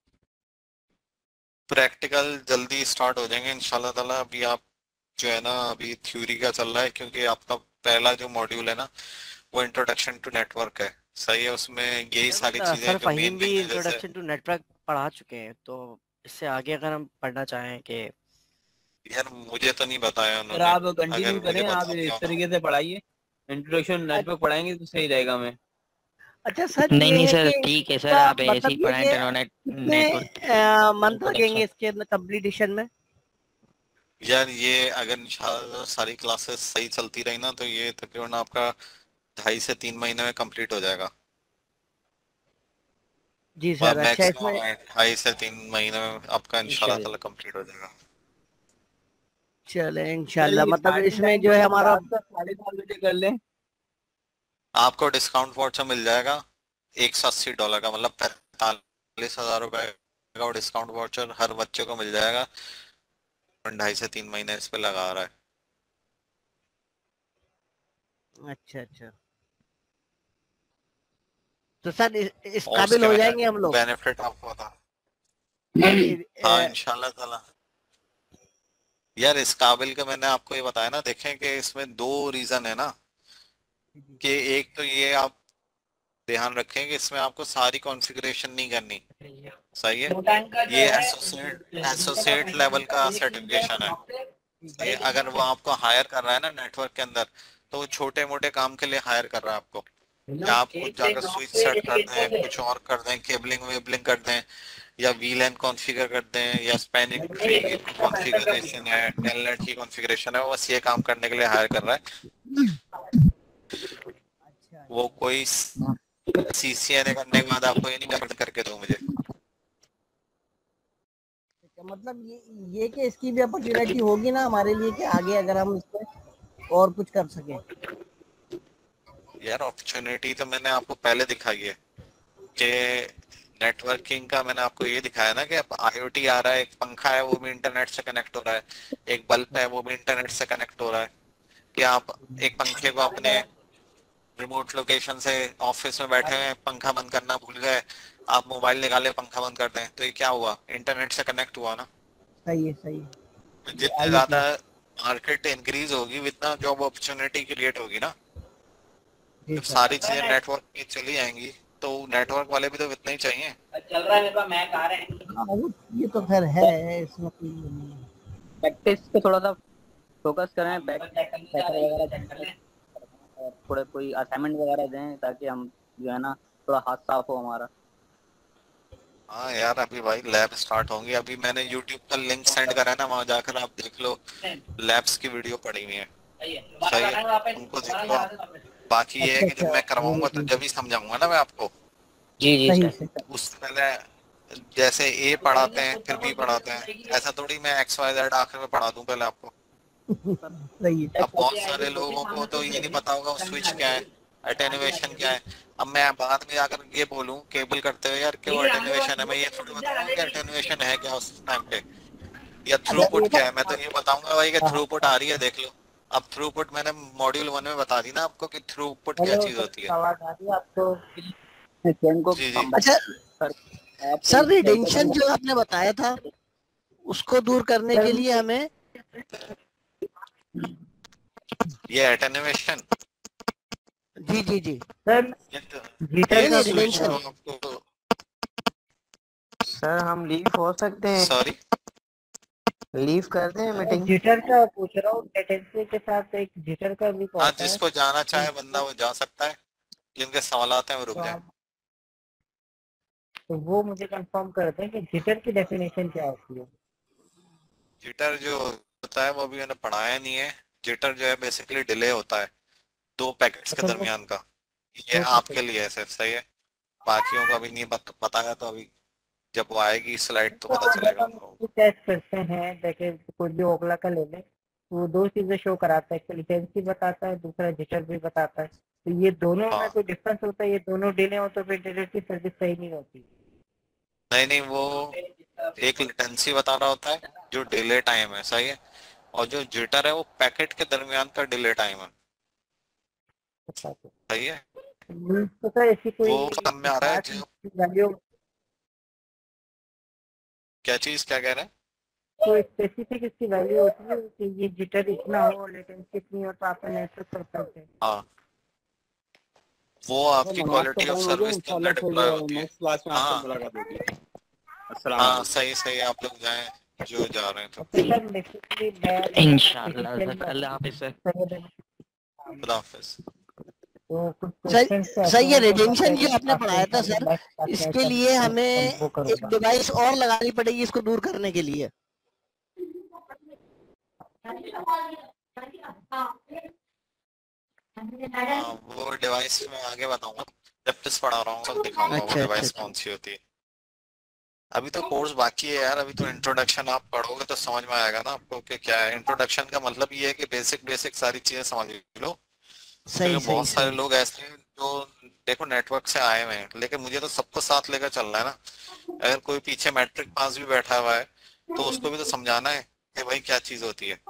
Speaker 1: प्रैक्टिकल जल्दी स्टार्ट हो जाएंगे इंशाल्लाह ताला। अभी आप जो है ना, अभी थ्योरी का चल रहा है, क्योंकि आपका पहला जो मॉड्यूल है ना, वो इंट्रोडक्शन टू नेटवर्क है। सही है, उसमें यही सारी चीजें
Speaker 7: सर
Speaker 1: जो
Speaker 7: फहीम
Speaker 1: मेन
Speaker 7: भी
Speaker 1: जैसे
Speaker 7: इंट्रोडक्शन टू नेटवर्क पढ़ा चुके हैं, तो इससे आगे अगर हम पढ़ना चाहें कि
Speaker 1: यार मुझे तो नहीं बताया
Speaker 6: सर
Speaker 1: उन्होंने।
Speaker 6: आप
Speaker 1: अगर
Speaker 6: कंटिन्यू
Speaker 1: मुझे
Speaker 6: करें, आप
Speaker 1: बता दिया
Speaker 6: इस
Speaker 1: होता।
Speaker 6: तरीके से पढ़ाइए। इंट्रोडक्शन नेटवर्क पढ़ाएंगे तो सही रहेगा। मैं
Speaker 7: अच्छा सर
Speaker 2: नहीं
Speaker 7: ये
Speaker 2: नहीं
Speaker 7: है
Speaker 2: सर,
Speaker 7: कि
Speaker 2: ठीक है सर,
Speaker 7: इसका
Speaker 2: आप ऐसे ही
Speaker 7: मतलब ये
Speaker 2: पढ़ाएं।
Speaker 7: कि
Speaker 2: इंटरनेट
Speaker 7: कितने मंथ
Speaker 2: नेटवर्क
Speaker 7: लगेंगे इसके अंदर कंप्लीटेशन में?
Speaker 1: यार ये अगर इंशाल्लाह सारी क्लासेस सही चलती रही ना, तो ये तकरीबन आपका 2.5 से 3 महीने में कंप्लीट हो जाएगा।
Speaker 7: जी सर। अच्छा,
Speaker 1: मैक्सिमम
Speaker 7: इसमें
Speaker 1: 2.5 से 3 महीने में आपका इंशाल्लाह ताला कंप्लीट हो जाएगा।
Speaker 7: चले
Speaker 6: सर
Speaker 7: इंशाल्लाह,
Speaker 6: ये
Speaker 7: मतलब
Speaker 6: स्टार्टिंग
Speaker 7: इसमें
Speaker 6: टाइम
Speaker 7: जो है
Speaker 6: तो
Speaker 7: हमारा
Speaker 6: रात का 7:30 बजे कर लें।
Speaker 1: आपको डिस्काउंट वाउचर मिल जाएगा $180 का, मतलब 45,000 रुपए का वो डिस्काउंट वाउचर हर बच्चे को मिल जाएगा। 2.5 से 3 महीने इस पे लगा रहा है।
Speaker 7: अच्छा अच्छा, तो सर इस
Speaker 1: और
Speaker 7: काबिल
Speaker 1: उसके
Speaker 7: हो जाएंगे हम लोग?
Speaker 1: बेनिफिट आपको बता। हाँ इंशाल्लाह ताला। यार इस काबिल का मैंने आपको ये बताया ना, देखें कि इसमें 2 रीजन है ना, कि एक तो ये आप ध्यान रखें कि इसमें आपको सारी कॉन्फ़िगरेशन नहीं करनी। सही है, ये एसोसिएट लेवल का सर्टिफिकेशन है। ये अगर वो आपको हायर कर रहा है ना नेटवर्क के अंदर, तो वो छोटे मोटे काम के लिए हायर कर रहा है आपको। या आप कुछ जाकर स्विच सेट कर दें, कुछ और कर दें, केबलिंग वेबलिंग कर दें, या वीलैन कॉन्फ़िगर कर दें, या स्पैनिंग ट्री की कॉन्फ़िगरेशन है, टेलनेट की कॉन्फ़िगरेशन है, वो बस ये काम करने के लिए हायर कर रहा है। वो कोई CCNA करने के बाद आपको ये नहीं करके दो मुझे।
Speaker 7: मतलब ये कि इसकी भी अपॉर्चुनिटी होगी ना हमारे लिए कि आगे अगर हम इस पे और कुछ कर सकें।
Speaker 1: यार अपॉर्चुनिटी तो मैंने आपको पहले दिखाई है कि नेटवर्किंग का मैंने आपको ये दिखाया ना कि अब IoT आ रहा है, एक पंखा है वो भी इंटरनेट से कनेक्ट हो रहा है, एक बल्ब है वो भी इंटरनेट से कनेक्ट हो रहा है, कि आप एक पंखे को अपने रिमोट लोकेशन से ऑफिस में बैठे हैं पंखा बंद करना भूल गए, आप मोबाइल निकाले पंखा बंद कर दें, तो ये क्या हुआ, इंटरनेट से कनेक्ट हुआ ना।
Speaker 7: सही है, सही है।
Speaker 1: जितने ज्यादा मार्केट इंक्रीज होगी उतना जॉब अपॉर्चुनिटी क्रिएट होगी ना। जब सारी चीजें नेटवर्क पे चली जाएंगी तो नेटवर्क वाले भी तो इतना ही चाहिए।
Speaker 3: चल रहा है मेरे पास, मैं आ रहे हैं।
Speaker 7: ये तो खैर है, इसमें कोई नहीं है।
Speaker 6: प्रैक्टिस पे थोड़ा सा फोकस करें, वगैरह और थोड़े कोई असाइनमेंट वगैरह दें ताकि हम जो है ना थोड़ा हाथ साफ हो हमारा।
Speaker 1: हाँ यार अभी भाई लैब स्टार्ट होंगी, अभी मैंने YouTube का लिंक सेंड करा है ना, वहाँ जाकर आप देख लो, लैब्स की वीडियो पड़ी हुई है, सही है, उनको देखो आप। बाकी ये है कि जब मैं करवाऊंगा तो जब ही समझाऊंगा ना मैं आपको।
Speaker 2: जी जी सर।
Speaker 1: उससे पहले जैसे A पढ़ाते हैं फिर B पढ़ाते हैं, ऐसा थोड़ी मैं XYZ आखिर में पढ़ा दूं पहले आपको।
Speaker 7: सही है।
Speaker 1: अब बहुत सारे लोगों को तो ये नहीं पता होगा स्विच क्या है, अटेन्यूएशन क्या है। अब मैं बाद में जाकर ये बोलूं केबल करते हुए यार कि वो अटेन्यूएशन है, मैं ये थोड़ी बताऊंगा कि अटेन्यूएशन है क्या उस टाइम पे, या थ्रूपुट क्या है, मैं तो ये बताऊंगा भाई कि थ्रूपुट आ रही है देख लो। अब थ्रूपुट मैंने मॉड्यूल 1 में बता दी ना आपको कि थ्रूपुट क्या चीज होती है।
Speaker 8: आवाज आ रही है आपको?
Speaker 1: जी जी।
Speaker 7: अच्छा सर, रिडेंशन जो आपने बताया था उसको दूर करने के लिए हमें
Speaker 1: ये अटेन्यूएशन,
Speaker 8: जी जी जी सर,
Speaker 5: सर हम लीव हो सकते हैं?
Speaker 1: सॉरी
Speaker 5: लीव कर दें मीटिंग?
Speaker 8: जिटर का पूछ रहा हूँ, लेटेंसी के साथ एक जिटर का भी
Speaker 1: हाँ जिसको जाना चाहे बंदा वो जा सकता है, जिनके सवाल आते हैं वो रुक जाए।
Speaker 8: तो वो मुझे कंफर्म करते हैं कि जिटर की डेफिनेशन क्या होती है।
Speaker 1: जिटर जो होता है वो अभी मैंने पढ़ाया नहीं है। जिटर जो है बेसिकली डिले होता है 2 पैकेट्स के दरमियान का, ये आपके लिए है सिर्फ, सही है, बाकियों का अभी नहीं पता है, तो अभी जब वो आएगी स्लाइड तो पता चलेगा।
Speaker 8: टेस्ट करते हैं, देखिए कोई भी ओगला का ले ले, वो 2 चीजें शो कराता है, एक लेटेंसी बताता है, दूसरा जिटर भी बताता है। तो ये दोनों में कोई डिफरेंस होता है? ये दोनों डिले हो तो फिर इंटरनेट की सर्विस सही नहीं होती?
Speaker 1: नहीं, वो एक लेटेंसी बता रहा होता है जो डिले टाइम है, सही है, और जो जिटर है वो पैकेट के दरमियान का डिले टाइम है, सही है।
Speaker 8: तो सर ऐसी कोई
Speaker 1: वो समझ में आ रहा है
Speaker 8: वैल्यू,
Speaker 1: क्या चीज क्या कह रहे हैं?
Speaker 8: तो स्पेसिफिक इसकी वैल्यू होती है कि ये जिटर इतना हो, लेटेंसी इतनी हो तो आप नेटवर्क कर सकते हैं?
Speaker 1: हाँ, वो आपकी क्वालिटी ऑफ सर्विस के अंदर डिप्लॉय होती है। हाँ सही सही, आप लोग जाएं जो जा रहे हैं तो
Speaker 2: इंशाल्लाह। अल्लाह हाफिज़ सर।
Speaker 1: खुदा हाफिज़।
Speaker 7: सही है। रिडेंशन जो आपने पढ़ाया था सर, इसके लिए हमें एक डिवाइस और लगानी पड़ेगी इसको दूर करने के लिए।
Speaker 1: वो डिवाइस में आगे बताऊंगा, जब टेस्ट पढ़ा रहा हूँ सब दिखाऊंगा वो डिवाइस कौन सी होती है। अभी तो कोर्स बाकी है यार, अभी तो इंट्रोडक्शन आप पढ़ोगे तो समझ में आएगा ना आपको कि क्या है। इंट्रोडक्शन का मतलब ये है कि बेसिक सारी चीजें समझ लो।
Speaker 7: सही,
Speaker 1: बहुत सारे लोग ऐसे हैं जो देखो नेटवर्क से आए हुए हैं, लेकिन मुझे तो सबको साथ लेकर चलना है ना। अगर कोई पीछे मैट्रिक पास भी बैठा हुआ है तो उसको भी तो समझाना है कि भाई क्या चीज होती है।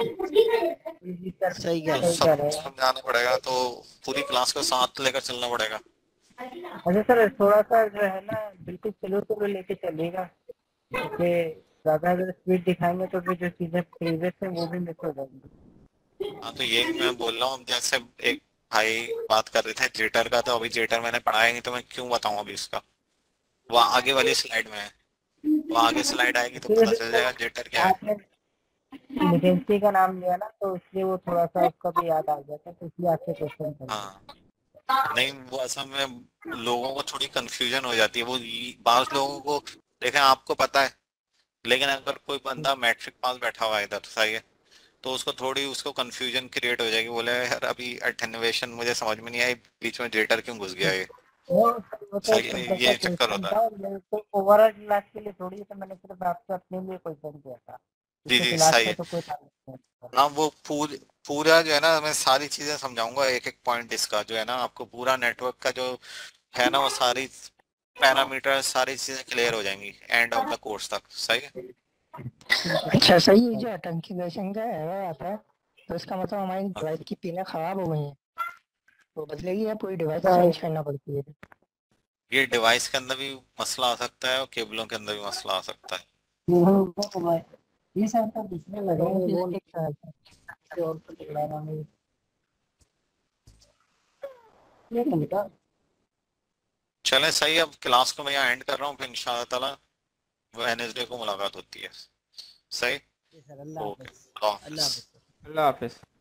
Speaker 7: सही
Speaker 1: तो सबको समझाना पड़ेगा, तो पूरी क्लास को साथ लेकर चलना पड़ेगा।
Speaker 8: अच्छा सर, थोड़ा सा जो है ना बिल्कुल स्लो लेके चलेगा, क्योंकि ज्यादा अगर स्पीड दिखाएंगे तो फिर जो चीजें प्रीवियस है वो भी मिस हो जाएंगी।
Speaker 1: हाँ तो ये मैं बोल रहा हूँ, जैसे एक भाई बात कर रहे थे जिटर का, तो अभी जिटर मैंने पढ़ाया नहीं तो मैं क्यों बताऊँ अभी उसका। वो आगे वाली स्लाइड में है, वो आगे स्लाइड आएगी तो पता चल जाएगा जिटर क्या है।
Speaker 8: लेटेंसी का नाम लिया ना तो इसलिए वो थोड़ा सा उसका भी याद आ गया था, तो इसलिए आपसे क्वेश्चन कर।
Speaker 1: हाँ नहीं, वो असल में लोगों को थोड़ी कंफ्यूजन हो जाती है। वो बास लोगों को देखें, आपको पता है, लेकिन अगर कोई बंदा मैट्रिक पास बैठा हुआ है इधर, सही है, तो उसको थोड़ी उसको कंफ्यूजन क्रिएट हो जाएगी, बोले यार अभी अटेन्युएशन मुझे समझ में नहीं आई, बीच में जिटर क्यों घुस गया ये। सही है, ये चक्कर होता है।
Speaker 8: तो ओवरऑल क्लास के लिए थोड़ी, तो मैंने सिर्फ आपसे अपने लिए क्वेश्चन किया था।
Speaker 1: जी जी सही है। ना वो पूरा जो है ना, मैं सारी चीजें समझाऊंगा एक एक पॉइंट इसका, जो है ना आपको पूरा नेटवर्क का जो है ना वो सारी पैरामीटर सारी चीजें क्लियर हो जाएंगी एंड ऑफ द कोर्स तक। सही है।
Speaker 7: अच्छा सही है। जो ऑथेंटिकेशन का एरर आता है तो इसका मतलब हमारी डिवाइस की पिनें खराब हो गई हैं, तो बदलेगी या पूरी डिवाइस चेंज करना पड़ती है?
Speaker 1: ये डिवाइस के अंदर भी मसला आ सकता है और केबलों के अंदर भी मसला आ सकता है।
Speaker 8: ये सब तो दिखने लगे
Speaker 1: चले सही, अब क्लास को मैं यहाँ एंड कर रहा हूँ, फिर इंशाल्लाह ताला वेडनेसडे को मुलाकात होती है। सही, ओके,
Speaker 9: अल्लाह हाफिज।